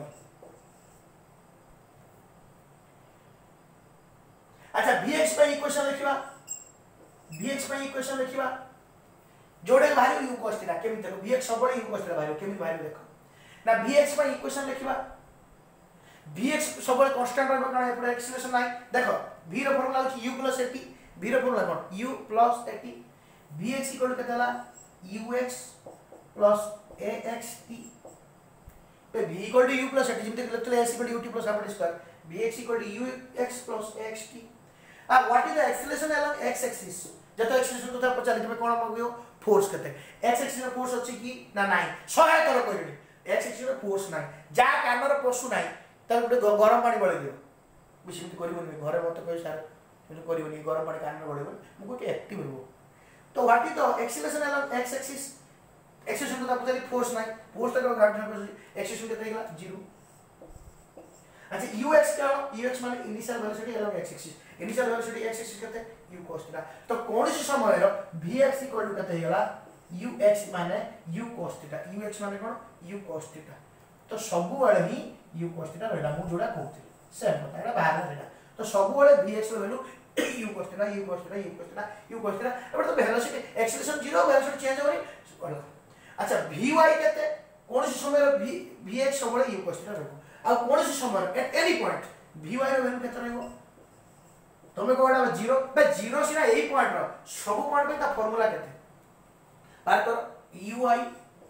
अच्छा Vx पे इक्वेशन लिखिबा Vx पे इक्वेशन लिखिबा जोडे भारी u cos थीटा केमि देखो Vx सबले u cos थीटा भारी केमि भारी देखो ना Vx पे इक्वेशन लिखिबा Vx सबले कांस्टेंट रहबो कारण एपडे एक्सेलरेशन नाही देखो v रो फार्मूला होची u + at v रो फार्मूला कोन u + at Vx equal to केतला ux + axt पे v equal to u + at जिमते लिखले s equal to ut + r square vx equal to ux + axt what is the acceleration along x axis जतो acceleration तो पचाली तमे कोन मगियो force कते x एक्सिस रो फोर्स अछि कि ना नाही सहाय कर कोइनी x एक्सिस रो फोर्स नाही जा कानर पशु नाही त गुटे गरम पानी बळे दियो बिसिमति करबोनी घरे मते कहि सार किछु करबोनी गरम पानी कानर बळेबो मु कोटे एक्टिव रहबो तो what is the acceleration along x axis acceleration तो पचाली फोर्स नाही फोर्स त ग्रेविटेशन एक्सेलरेशन केते गेला 0 अच्छा ux क्या ux माने initial velocity along x axis initial velocity x axis केते u cos थीटा तो कोन सी समय रो vx इक्वल टू केते गेला ux माने u cos थीटा ux माने कोन u cos थीटा तो सब बेले ही u cos थीटा रहला मु जोडा कहउथि सेम पता एटा बाहर रहला तो सब बेले vx रो value u cos theta u cos theta u cos theta u cos theta एबे तो वेलोसिटी एक्सेलरेशन 0 वेलोसिटी चेंज होई अच्छा vy केते कोन सी समय रो vx सब बेले u cos थीटा रहबो आ कोन सी समय एट एनी पॉइंट vy रो वैल्यू केते रहबो तमे कोडा 0 बे 0 सिना एई पॉइंट रो सब पॉइंट पे ता फार्मूला केते बात करो ui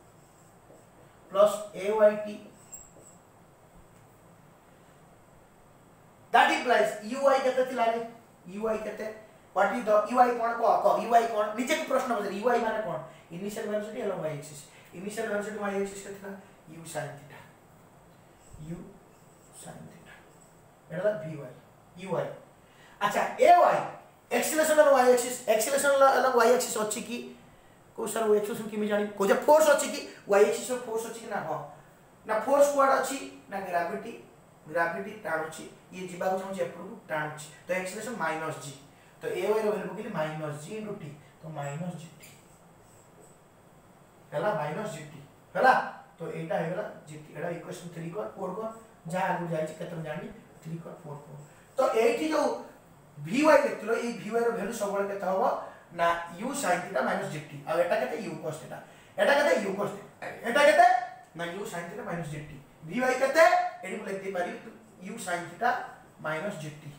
plus ayt that implies ui केते थिला रे ui केते व्हाट इज द ui कोन को ui कोन नीचे के प्रश्न बजे ui माने कोन initial velocity along y axis initial velocity y axis केते थिला u sin theta u sin theta एटा vy ui अच्छा ay acceleration along y axis acceleration along y axis अछि कि को सर वो एक्सेलरेशन किमि जानि को जे फोर्स अछि कि y एक्सिस रो फोर्स अछि कि ना हां ना फोर्स क्वाड अछि ना ग्रेविटी टाणुछि ये जीवा को चाहू एप्रू टाणुछि तो एक्सेलरेशन -g तो ay रो वैल्यू के लिए -g * t तो -gt हला -gt हला तो एटा हेगला gt एटा इक्वेशन 3 को 4 को जा आगु जाई छी केतन जानि 3 को 4 को तो एठी जो vy देखलो ए vy रो वैल्यू सब बेले केता होबो ना u sin थीटा -gt आ एटा केते u cos थीटा एटा केते u cos एटा केते ना u sin theta -gt vy केते एडी को लिख दे पारी u sin theta -gt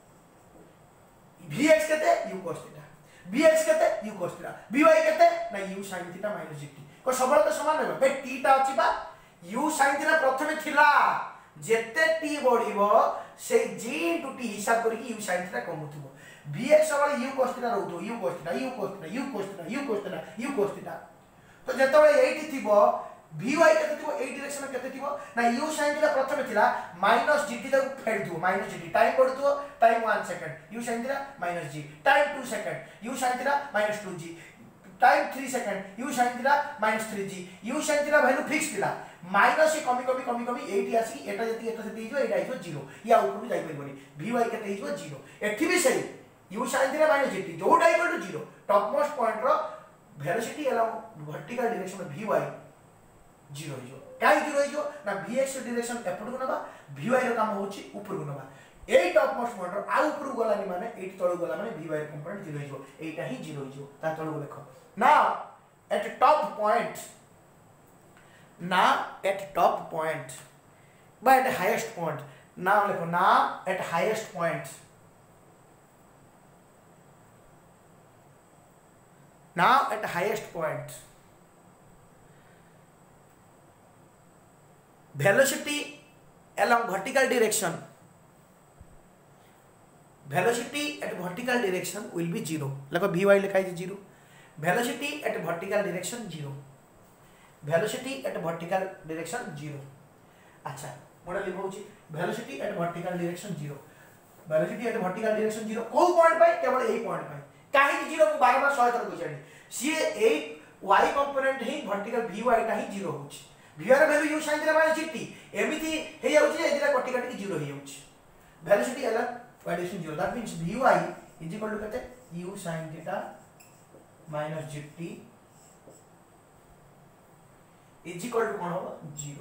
vx केते u cos थीटा vx केते u cos थीटा vy केते ना u sin थीटा -gt को सबले तो समान रहबो बे t टा अछि बा u sin थीटा प्रथमे थिला जेते t बढिबो से g * t हिसाब करी u sin थीटा कमुथिबो vx सबले u cos थीटा रहउतो u cos theta u cos theta u cos theta u cos theta u cos theta तो जेतबे एठी थिबो vy केते थिबो ए डायरेक्शन में केते थिबो ना u sin थीटा प्रथमे थिला -gt तक फेड दिबो -gt टाइम पडतो time 1 second u sin theta -g time 2 second u sin theta -2g time 3 second u sin theta -3g u sin theta value fix थिला माइनस ये कमी कमी कमी कमी एटी आसी एटा जति एटा सेति जो एटा आइजो 0 या ऊपर भी जाई परिबनी vy केते हिजो 0 एठी भी सही u sin theta minus gt जोटा equal to 0 top most point रो वेलोसिटी अलोंग वर्टिकल डायरेक्शन में vy 0 हिजो काई 0 हिजो ना vx डायरेक्शन एपट को नबा vy रो काम होची ऊपर को नबा ए टॉप मोस्ट पॉइंट रो आ ऊपर गलानी माने एटी तळ गला माने vy कंपोनेंट 0 हिजो एटा ही 0 हिजो ता तळ को देखो now at top point now at top point but at highest point now देखो now at highest point now at highest point velocity along vertical direction velocity at vertical direction will be 0 देखो vy लिखा है 0 velocity at vertical direction 0 velocity at vertical direction 0 अच्छा मोडा लिखौची velocity at vertical direction 0 velocity at vertical direction 0 को point पाई केवल एही point पाई काहे कि 0 को बार बार 100 तरह बुझानी सी ए y कंपोनेंट ही vertical vy टा ही 0 होची vy ର value u sin theta minus gt एमिति हे जाउची एदिरा कटि कटि 0 हे जाउची velocity अलग direction 0 that means vy is equal to कते u sin theta minus gt is equal to कोन हो 0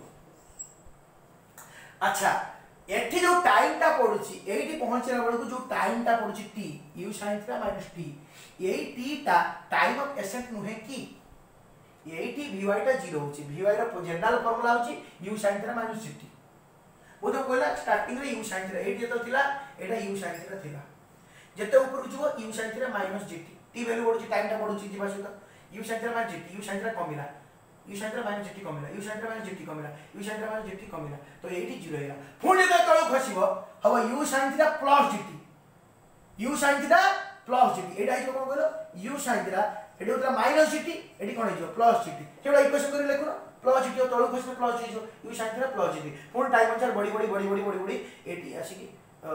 अच्छा एठी जो टाइम टा पडुची एठी पहुंचला बेलकु जो टाइम टा पडुची t u sin theta minus t एई t टा टाइम ऑफ एसेंट नुहे की एठी vy टा 0 होची vy रा जनरल फार्मूला होची u sin theta minus gt बोधो कोला स्टार्टिंग रे u sin थीटा एठी तो थिला एटा u sin थीटा थिला जते ऊपर को जो u sin theta minus gt t value पडुची टाइम टा पडुची जिबा सहित u sin theta minus gt u sin theta कमिला u sin theta minus gt कमिला u sin theta minus gt कमिला u sin theta minus gt कमिला तो एठी 0 हेला पुणी तो तळ खसिबो हबो u sin theta plus gt u sin theta plus gt एटा इजो कोन कहलो u sin थीटा एठी होतला माइनस gt एठी कोन इजो प्लस gt केवल इक्वेशन करी लेखुनो प्लस gt तळ खसिबो प्लस इजो u sin theta plus gt पुणी टाइम अनुसार बड़ी एठी आसी की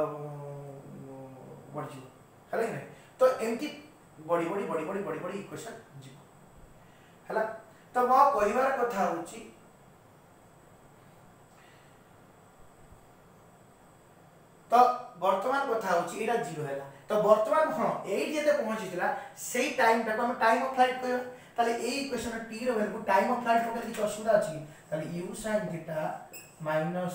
बढ़ जिवो हले नै तो एमती बड़ी इक्वेशन जिवो हला तो मो कहिबार कथा होची तो वर्तमान कथा होची एटा 0 हैला तो वर्तमान हां एई जेते पहुंचीला सेही टाइम टा को हम टाइम ऑफ फ्लाइट कहयो ताले एई इक्वेशन t रो वैल्यू टाइम ऑफ फ्लाइट को किछ असुविधा अछि ताले u sin theta minus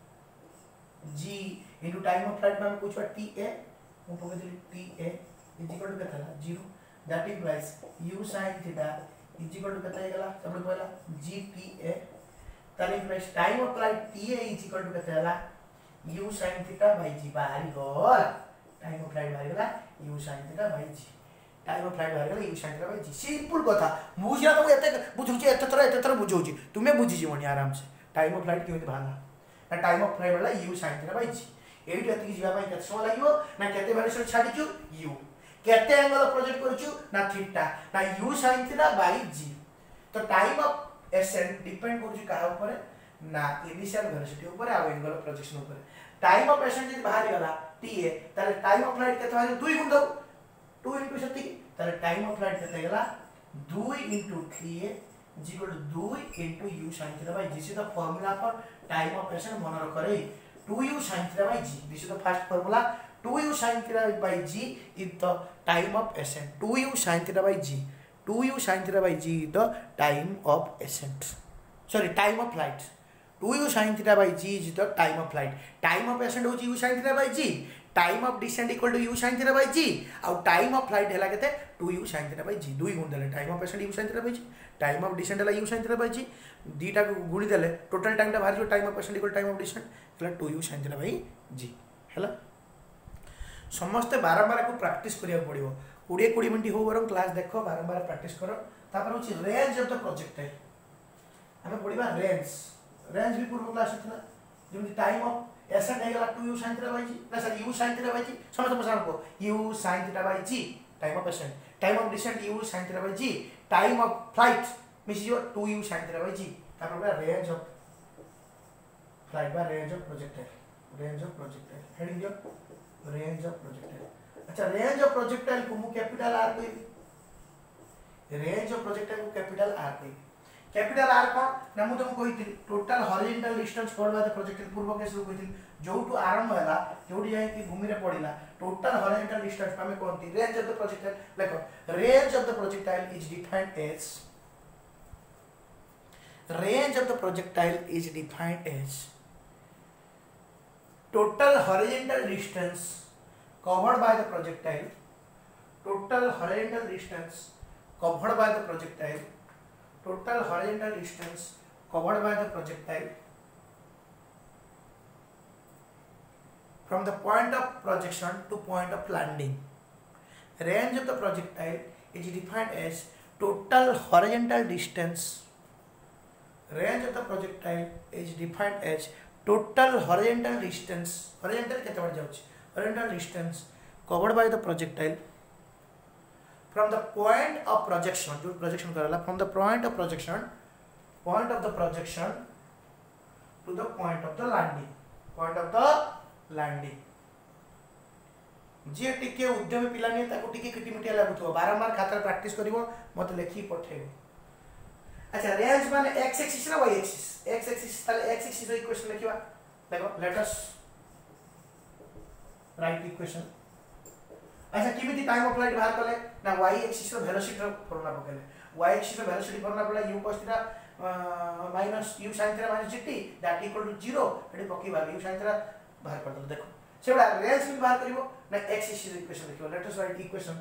g into time of flight में हम कुछ t a हम पके दिली t a is equal to कथा 0 that implies u sin theta is equal to कता गेला तब पहला gta ताले implies time of flight ta is equal to कता गेला u sin theta by g बाहरी गल टाइम ऑफ फ्लाइट बाहरी गेला u sin theta by g time of flight बाहरी गेला u sin theta by g simple कथा बुझिया तो एते बुझुची एते तरह बुझौची तुमे बुझी जीवनी आराम से टाइम ऑफ फ्लाइट केमिति भाला ना टाइम ऑफ फ्लाइट वाला u sin theta by g एठी अति जीवा पई केते समय लागिवो ना केते वेलोसिटी छाडिचू u केते एंगल प्रोजेक्ट करछु ना थीटा ना u sin theta by g तो टाइम ऑफ एसेंट डिपेंड करछु का ऊपर ना इनिशियल वेलोसिटी ऊपर आ एंगल प्रोजेक्शन ऊपर टाइम ऑफ एसेंट जे बाहर गला ta ताले टाइम ऑफ फ्लाइट केते बाहर 2 गुण दो 2 इनटू सती ताले टाइम ऑफ फ्लाइट केते गला 2 into 3a is equal to 2 into u sin theta by g. This is the formula for time of ascent मन रख रे 2u sin theta by g. This is the first formula. 2u sin theta by g is the time of ascent. 2u sin theta by g. 2u sin theta by g is the time of ascent. Sorry, time of flight. 2u sin theta by g is the time of flight. Time of ascent होची u sin theta by g. Time of descent equal to u sin theta by g. और time of flight हैला केते 2u sin theta by g. दुई गुण देले time of ascent u sin theta by g. Time of descent हैला u sin theta by g. दीटा को गुणी देले टोटल टाइम टा बाहर जो time of ascent equal to time of descent हैला 2u sin theta by g. हैला समस्त बारंबार को प्रैक्टिस करिया पड़िबो 20 मिनिट हो बरम क्लास देखो बारंबार प्रैक्टिस करो तापर होची रेंज ऑफ द प्रोजेक्टाइल हमें पड़िबा रेंज भी पूर्व क्लास था जेमि टाइम ऑफ एसेंट हेगला 2u sin theta by g ना sir u sin theta by g समझ मसान को u sin theta by g time of ascent time of descent u sin theta by g time of flight means your 2u sin theta by g तापर range of flight बा range of projectile heading जो range of projectile अच्छा range of projectile को मु capital R कोई range of projectile को capital R कोई capital R कौन ना मु तुमको कहिथि total horizontal distance covered by the projectile पूर्व केस रो कहिथि जोटू आरंभ हैला जोटी जाय कि भूमि रे पड़िला टोटल हॉरिजॉन्टल डिस्टेंस हमें कोनती रेंज ऑफ द प्रोजेक्टाइल देखो range of the projectile is defined as range of the projectile is defined as total horizontal distance covered by the projectile, total horizontal distance covered by the projectile, total horizontal distance covered by the projectile from the point of projection to point of landing. Range of the projectile is defined as total horizontal distance. Range of the projectile is defined as total horizontal distance. Horizontal केते बार जाउछ? Horizontal distance covered by the projectile from the point of projection. जो projection करला from the point of projection to the point of the landing. Point of the landing. जे टिके उद्यमी पिला ने ताको टिके किटिमिटिया लागुथो बारंबार खाता प्रैक्टिस करिवो मते लेखि पठेबो. अच्छा रेंज माने x एक्सिस ना y एक्सिस x एक्सिस ताले x एक्सिस रो इक्वेशन लिखिबा देखो लेट अस राइट इक्वेशन. अच्छा किमिति टाइम ऑफ फ्लाइट बाहर कले ना y एक्सिस रो वेलोसिटी रो फॉर्मूला पकेले y एक्सिस रो वेलोसिटी फॉर्मूला पला u cos theta minus u sin theta minus gt that equal to 0 एडी पकेबा u sin थीटा बाहर कर दो. देखो सेबडा रेंज भी बाहर करिवो ना x एक्सिस रो इक्वेशन लिखिबो. Let us write equation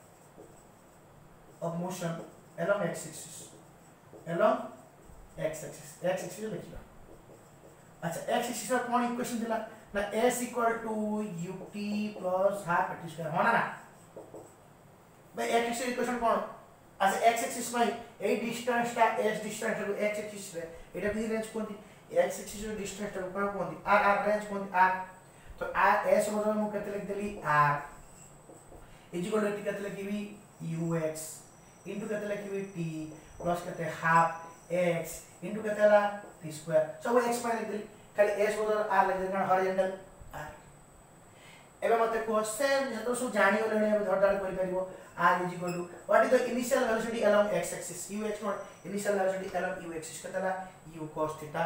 of motion along x axis along x axis लिखिबा. अच्छा x axis रो कोन इक्वेशन दिला ना s equal to ut plus half t square होना ना भाई x axis इक्वेशन कोन अच्छा x axis में ए डिस्टेंस ता s डिस्टेंस रो x axis रे एटा भी रेंज कोन x axis रो डिस्टेंस रो कोन r रेंज कोन r तो r s बदल मु केते लिख देली r इज इक्वल टू केते लिखिबी ux इनटू केते लिखिबी t प्लस केते हाफ x इनटू केते ला t स्क्वायर सब x में लिख देली खाली s बदल r लिख देना हॉरिजॉन्टल r. एबे मते क्वेश्चन जतो सु जानि ओलेनी हम धडधाड करि परिबो r is equal to what is the initial velocity along x axis u x naught initial velocity along u axis केते ला u cos थीटा.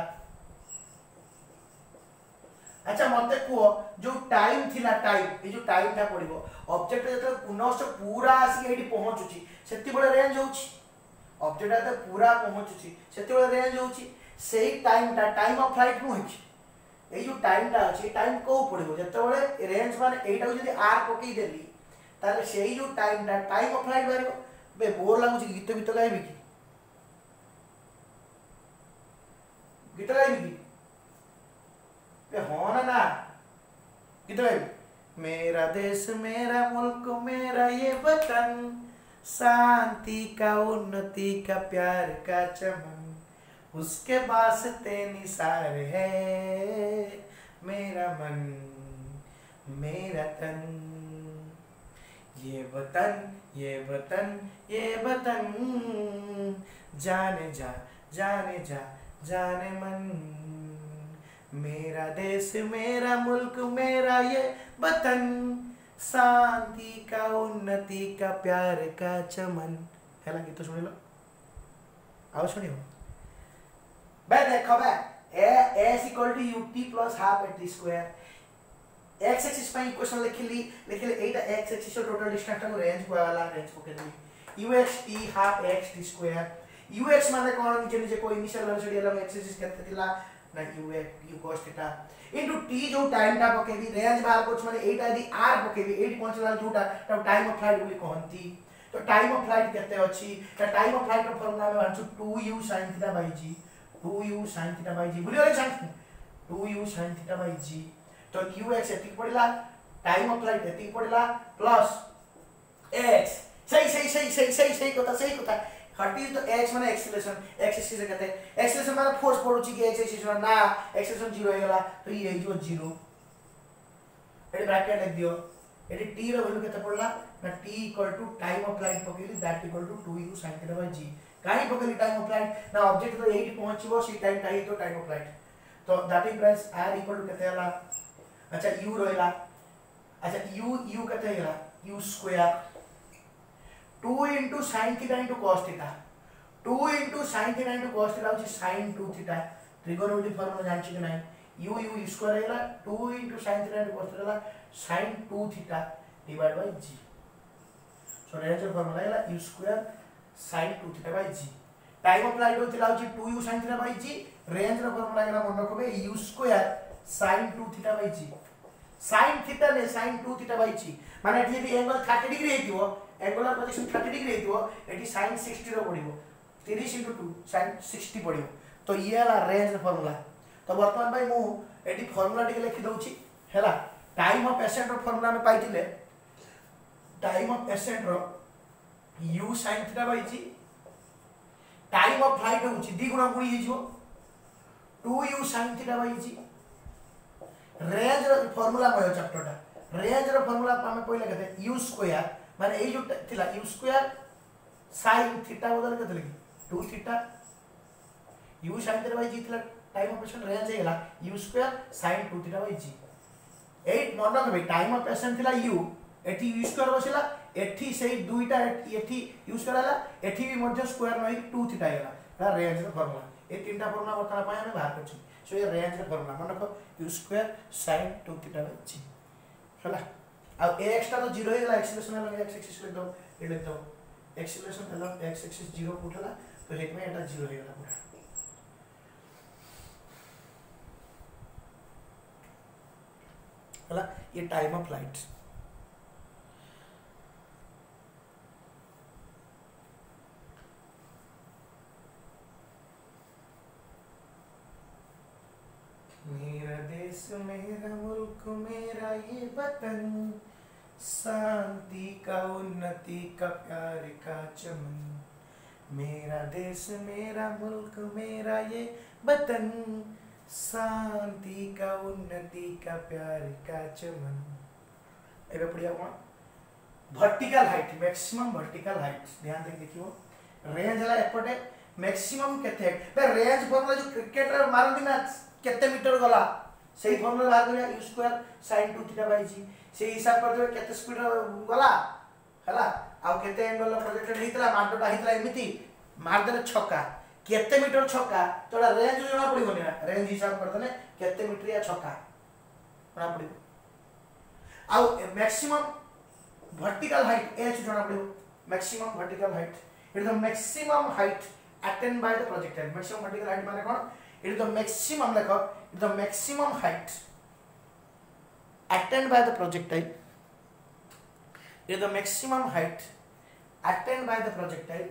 अच्छा मते को जो टाइम थिला टाइम ए जो टाइम था पड़िबो ऑब्जेक्ट जतो पुनः पूरा आसी एडी पहुंचुची सेति बडे रेंज होउची ऑब्जेक्ट आते पूरा पहुंचुची सेति बडे रेंज होउची सेही टाइम ता टाइम ऑफ फ्लाइट नु होची ए जो टाइम ता अछि टाइम को पड़िबो जतो बडे रेंज माने एटा जदी आर पकई देली ताले सेही जो टाइम ता टाइम ऑफ फ्लाइट बारिबो बे बोर लागुची गीत गाइबी की गीत गाइबी की बे होना ना गीत गाइबी. मेरा देश मेरा मुल्क मेरा ये वतन शांति का उन्नति का प्यार का चमन उसके वास्ते निसार है मेरा मन मेरा तन ये वतन ये वतन ये वतन जाने जा जाने जा जाने मन मेरा देश मेरा मुल्क मेरा ये वतन शांति का उन्नति का प्यार का चमन हैला गीत सुनि लो आओ सुनियो बे देखो बे s equal to ut plus half t square x axis पे इक्वेशन लिखली एटा x एक्सिस टोटल डिस्टेंस को रेंज को वाला रेंज को केली ux t हाफ x t स्क्वायर ux माने कोन नीचे नीचे कोई initial velocity along x axis केते दिला ना u cos theta into t जो टाइम टा पकेबी रेंज बाहर कोच माने एटा यदि r पकेबी 8 पहुंचला जोटा तब टाइम ऑफ फ्लाइट बोली कहंती. तो टाइम ऑफ फ्लाइट केते अछि त टाइम ऑफ फ्लाइट रो फार्मूला में वांचू 2u sin theta by g 2u sin theta by g बुलियो रे sin 2u sin theta by g. तो ux एतिक पड़िला टाइम ऑफ फ्लाइट एतिक पड़िला प्लस x सही कथा हट इज द x माने एक्सेलरेशन x एक्सिस कहते हैं एक्सेलरेशन माने फोर्स पड़ुची कि x एक्सिस ना एक्सेलरेशन 0 हो गेला तो ये जो 0 एडी ब्रैकेट लिख दियो एडी t रो वैल्यू केते पड़ला ना t equal to time of flight पकेली that equal to 2u sin theta by g काई पकेली टाइम ऑफ फ्लाइट ना ऑब्जेक्ट तो 8 पहुंचबो सी टाइम काई तो टाइम ऑफ फ्लाइट तो that implies r equal to केते हला. अच्छा u रहला अच्छा u केते हला u square 2 into sin theta into cos theta 2 into sin theta into cos theta होची sin 2 थीटा ट्रिगोनोमेट्री फार्मूला जानछि कि नाही u स्क्वायर हैला 2 into sin theta into cos theta sin 2 theta divide by g so range of formula हैला u square sin 2 theta by g time of flight होतिला होची 2u sin theta by g range of formula हैला मन रखबे u square sin 2 theta by g sin theta ने sin 2 theta by g माने एठी angle 30 degree हेतिवो angular position 30 degree हेतिवो एठी sin 60 रो पडिवो 30 into 2 sin 60 पडिवो तो ये वाला रेंज फार्मूला तो वर्तमान भाई मु एडी फार्मूला टिके लिखि दउची हैला टाइम ऑफ एसेंट रो फार्मूला में पाइतिले टाइम ऑफ एसेंट रो u sin theta by g time of flight होची दी गुणा गुणी हिजो 2u sin theta by g range रो फार्मूला मयो चैप्टरटा रेंज रो फार्मूला हम पहिले कहते u स्क्वायर माने ए जो थिला u स्क्वायर sin थीटा बदल के देली 2 theta u sin theta by g थिला टाइम ऑफ एसेंट रेंज हेला u square sin 2 theta by g 8 मन रखबे टाइम ऑफ एसेंट थिला u एठी u स्क्वायर बसिला एठी सेही दुईटा एठी u स्क्वायर हला एठी भी मध्य स्क्वायर नई 2 थीटा हेला ता रेंज रो फार्मूला ए तीनटा फार्मूला बता पाए हम बाहर करछि सो ये रेंज रो फार्मूला मन रखो u square sin 2 theta by g हला अब a एक्स्ट्रा तो 0 हेला एक्सेलरेशन अलग x एक्सिस लिख दो ये लिख दो एक्सेलरेशन अलग x एक्सिस 0 उठला तो हेत में एटा 0 हेला पूरा हला ये टाइम ऑफ फ्लाइट मेरा देश मेरा मुल्क मेरा ये वतन शांति का उन्नति का प्यार का चमन मेरा देश मेरा मुल्क मेरा ये वतन शांति का उन्नति का प्यार का चमन एबे पढ़िया कोन vertical height maximum vertical height ध्यान दे देखियो रेंज हला एपटे मैक्सिमम केते बे रेंज फॉर्मूला जो क्रिकेटर मारंदी ना केते मीटर गला सेही फॉर्मूला बाहर करिया u square sin 2 theta by g सेही हिसाब कर देबे केते स्पीड गला हला आ केते एंगल प्रोजेक्टेड हितला मारडोटा हितला एमिति मार देले छक्का केते मीटर छक्का तोला रेंज जणा पड़िबो ना रेंज हिसाब करतने केते मीटर या छक्का जणा पड़िबो आ मैक्सिमम वर्टिकल हाइट h जणा पड़िबो maximum vertical height it is the maximum height attained by the projectile maximum vertical height माने कोन it is the maximum like it is the maximum height attained by the projectile it is the maximum height attained by the projectile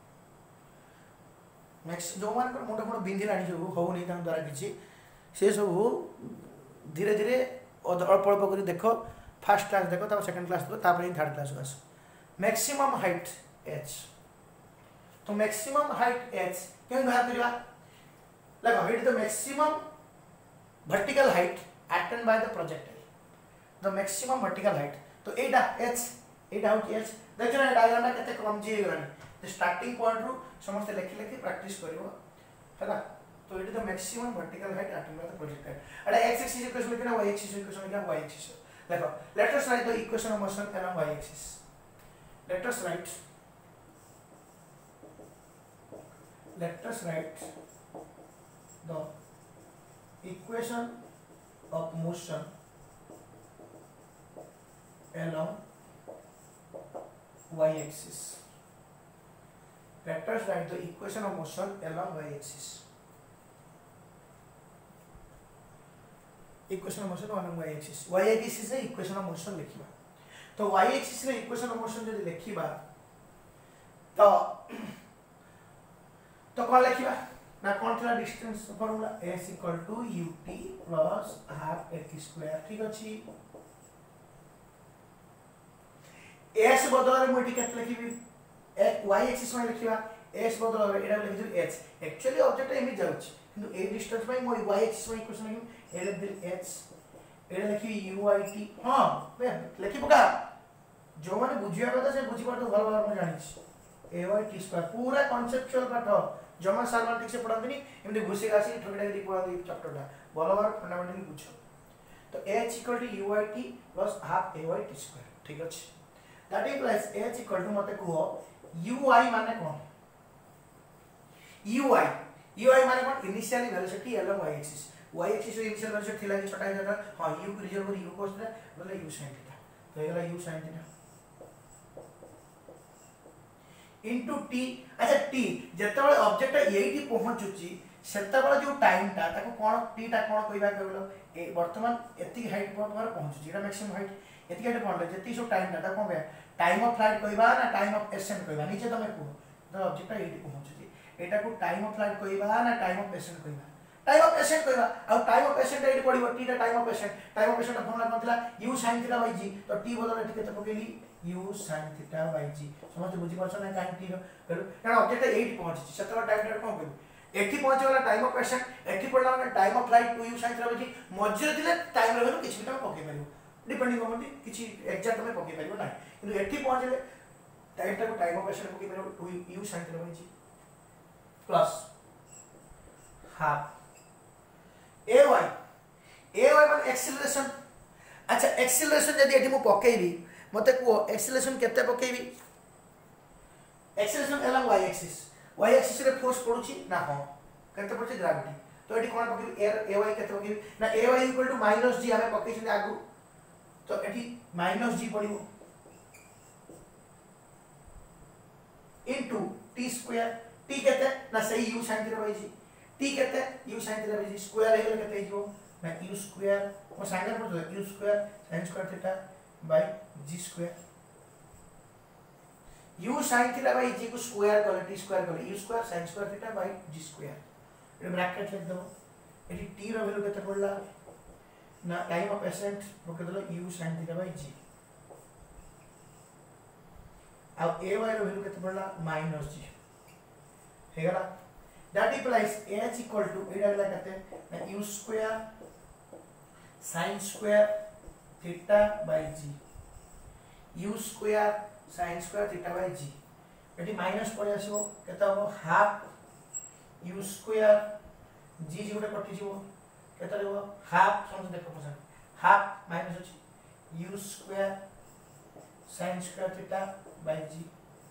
max जो मान कर मोटा मोटा बिंदी लाणी जो हो नहीं तां द्वारा किछि से सब धीरे धीरे अल्प अल्प करी देखो फर्स्ट क्लास देखो ता सेकंड क्लास देखो ता पर थर्ड क्लास आस मैक्सिमम हाइट h तो मैक्सिमम हाइट h केन बाहर करिया like it is the maximum vertical height attained by the projectile the maximum vertical height तो एटा h एटा हो h देखो ना डायग्राम केते कम जी गलानी the starting point रो समस्त लेखि लेखि प्रैक्टिस करिवो हैला तो it is the maximum vertical height attained by the projectile एटा x axis equation लिखना y axis इक्वेशन लिखना y axis देखो let us write the equation of motion along y axis let us write the equation of motion along y-axis. Let us write the equation of motion along y-axis. Equation of motion along y-axis. Y-axis is the equation of motion लिखिबा. तो y-axis रे equation of motion जदि लिखिबा तो कौन लिखिबा ना कौन थला distance formula s = ut plus half at square ठीक अछि s बदल रे मोटी केत लिखिबी y एक्सिस में लिखिबा s बदल रे एडा लिखि h एक्चुअली ऑब्जेक्ट एमि जाउछि किंतु ए डिस्टेंस में मोर y एक्सिस में इक्वेशन लिखि एडा दिल h एडा लिखि uit हां बे लिखि पका जो माने बुझिया କଥା से बुझि पड़तो भल भल म जानि छी ayt² पूरा कांसेप्चुअल पाठ जमा सारमान ठीक से पढ़ांतनी एमते घुसे गासी ठगडा दी पढ़ा दी चैप्टरटा बलवार फंडामेंटली बुझो तो h = uit plus half ayt² ठीक अछि दैट इम्प्लाइज h = मते को ui माने कोन ui ui माने कोन initial velocity along y axis रो इनिशियल वेलोसिटी थिला कि छोटा है हां u को रिजर्व कर u cos थीटा बोले u sin थीटा तो हेला u sin theta into t अच्छा t जेतेबेले ऑब्जेक्ट एठी पहुंचुची सेतेबेले जो टाइम ता ताको कोन t ता कोन कहबा कहलो ए वर्तमान एति हाइट पर पहुंचुची एटा मैक्सिमम हाइट एति हाइट पहुंचले जेति सो टाइम ता कोन बे टाइम ऑफ फ्लाइट कहबा ना टाइम ऑफ एसेंट कहबा नीचे तमे को तो ऑब्जेक्ट एठी पहुंचुची एटा को टाइम ऑफ फ्लाइट कहबा ना टाइम ऑफ एसेंट कहबा टाइम ऑफ एसेंट कहबा और टाइम ऑफ एसेंट एठी पड़िबो t ता टाइम ऑफ एसेंट फॉर्मूला कोनथला u sin theta by g तो t बदल एठी केते पकेली u sin theta by g समझ बुझी परछ ना काहे t रो कारण ऑब्जेक्ट एठी पहुंची सेतबा टाइम ता कोन कहबो एठी पहुंचे वाला टाइम ऑफ एसेंट एठी पड़ला ना time of flight 2u sin theta by g मझरे दिले टाइम रो किछ भी तमे पके परिबो डिपेंडिंग ऑन किछ एग्जैक्ट तमे पके परिबो ना किंतु एठी पहुंचले टाइम ता को टाइम ऑफ एसेंट पके परिबो 2u sin theta by g plus half ay माने एक्सेलरेशन अच्छा एक्सेलरेशन जदी एठी मु पकेइबी मते को एक्सेलरेशन केते पकेइबी एक्सेलरेशन along y एक्सिस रे फोर्स पडुची ना हो केते पडुची ग्रेविटी तो एठी कोन पकेइबी ay केते पकेइबी ना ay - g हमें पकेइछन आगु तो एठी -g पडिबो इनटू t² t केते ना सही u sin theta by g t केते u sin theta by g square हे केते हिजो ना u स्क्वायर ओ साइनर पडतो u square sin square theta by g square u sin theta by g को स्क्वायर कर t स्क्वायर कर u square sin square theta by g square ए ब्रैकेट लिख दो एटी t रो वैल्यू केते पडला ना टाइम ऑफ एसेंट ओके दलो u sin theta by g अब ay रो वैल्यू केते पडला -g हेगला that implies h equal to एटा गला कहते हैं u square sin square theta by g u square sin square theta by g एटी minus पड़े आसो केता हो हाफ u square g जी गोटे कटि जीवो केता रहबो हाफ समझ देखो पछन हाफ माइनस अछि u square sin square theta by g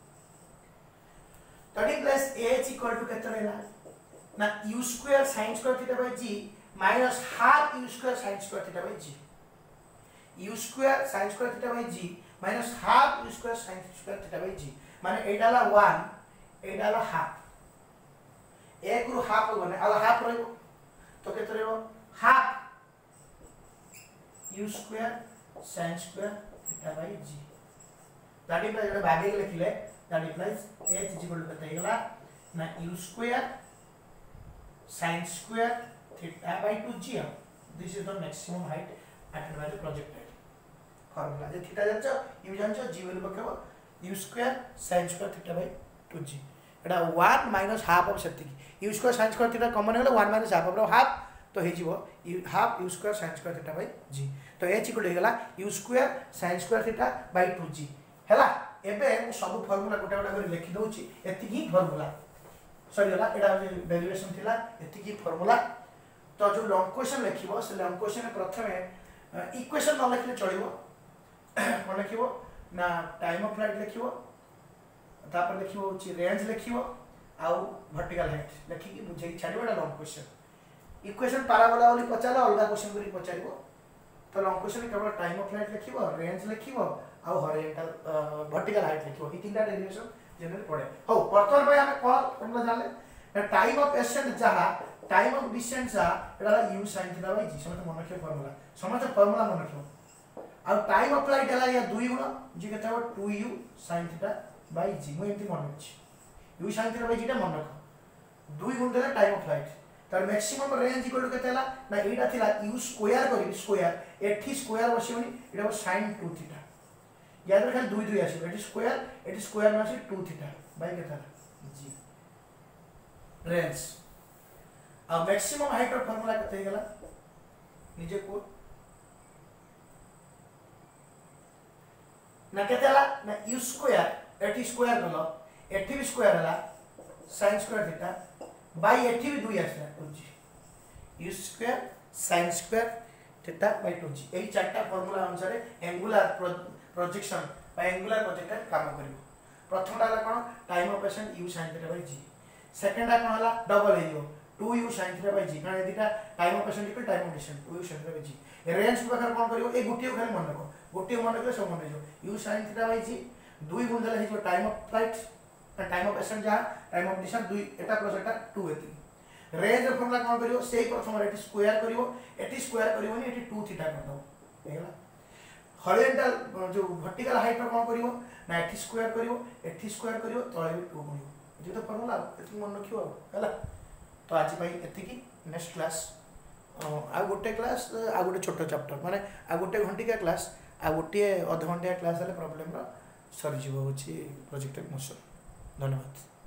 30 plus h equal to केते रहला ना u square sin square theta by g minus half u square sin square theta by g u square sin square theta by g minus half u square sin square theta by g माने एडाला 1 एडाला half एक रु half होने आला half रहबो तो केते रहबो half u square sin square theta by g that is जेटा भागे लिखले that implies h is equal to केते हेगला ना u square sin square theta by 2g this is the maximum height attained by the projectile formula जे theta जानछो u जानछो g value पकेबो u square sin square theta by 2g Etah 1 minus half of सेतिकी u square sin square theta common हेलो 1 minus half of half तो हे जीवो half u square sin square theta by g तो h equal हेगला u square sin square theta by 2g हैला एबे मु सब फार्मूला गोटा गोटा कर लिखि दउची एति ही फार्मूला सॉरी होला एडा डेरिवेशन थिला एति ही फार्मूला तो जो लॉन्ग क्वेश्चन लिखिबो से लॉन्ग क्वेश्चन में प्रथमे इक्वेशन न लिखले चलिबो कोन लिखिबो ना टाइम ऑफ फ्लाइट लिखिबो तापर लिखिबो छि रेंज लिखिबो आ वर्टिकल हाइट लिखि कि बुझे छाडिबो एडा लॉन्ग क्वेश्चन इक्वेशन पैराबोला वाली पचाला अलगा क्वेश्चन करी पचारिबो तो लॉन्ग क्वेश्चन में केवल टाइम ऑफ फ्लाइट लिखिबो रेंज लिखिबो आ हॉरिजॉन्टल वर्टिकल हाइट लिखिबो ई तीनटा डेरिवेशन जनरल पड़े हो प्रथम भाई हम कोन हम जानले टाइम ऑफ एसेंट जहा टाइम ऑफ डिसेंट जहा एडा u sin theta by g समझ मन रखियो फार्मूला मन रखियो आ टाइम ऑफ फ्लाइट हला या 2 गुण जी केते हो 2u sin theta by g मु एंती मन रखछि u sin theta by g टा मन रख 2 गुण देला टाइम ऑफ फ्लाइट तर मैक्सिमम रेंज इक्वल टू केते हला ना एटा थिला u स्क्वायर करी स्क्वायर एठी स्क्वायर बसिबनी एटा sin 2 थीटा याद रखल 2 2 आसी एटी स्क्वायर में आसी 2 थीटा बाय केता जी रेंज आ मैक्सिमम हाइट ऑफ फार्मूला केते गेला निजे को ना केतेला ना u स्क्वायर एटी स्क्वायर गलो एटी भी स्क्वायर हला sin स्क्वायर थीटा बाय एटी भी 2 आसी 2g u square sin square theta by 2g एई चारटा फार्मूला अनुसार एंगुलर प्रोजेक्शन बा एंगुलर प्रोजेक्टर काम करिवो प्रथमटा हला कोन time of ascent u sin theta by g सेकेंडा कौन है डबल हो 2u sin theta by g कारण एटा time of patient equal time of distance 2u sin theta by g range को बखर कौन करियो ए गुटियो खाली मन रखो गुटियो मन रखले सब मन जो u sin theta by g 2 गुण देले हे जो time of flight time of patient जहां टाइम ऑफ डिस्टेंस 2 एटा प्लस एटा 2 एति रेंज फॉर्मूला कौन करियो सेही प्रथम एटी स्क्वायर करियो एटी स्क्वायर करियो नि एटी 2 थीटा कर दो हेला हॉरिजॉन्टल जो वर्टिकल हाइट पर कौन करियो ना एटी स्क्वायर करियो तळे भी 2 गुणियो ये तो फॉर्मूला एति मन रखियो हेला तो आज भाई एति की नेक्स्ट क्लास आ गोटे क्लास आ गोटे छोटो चैप्टर माने आ गोटे घंटिका क्लास आ गोटे अध घंटिया क्लास वाले प्रॉब्लम रा सरी जीव होची प्रोजेक्ट मोशन धन्यवाद।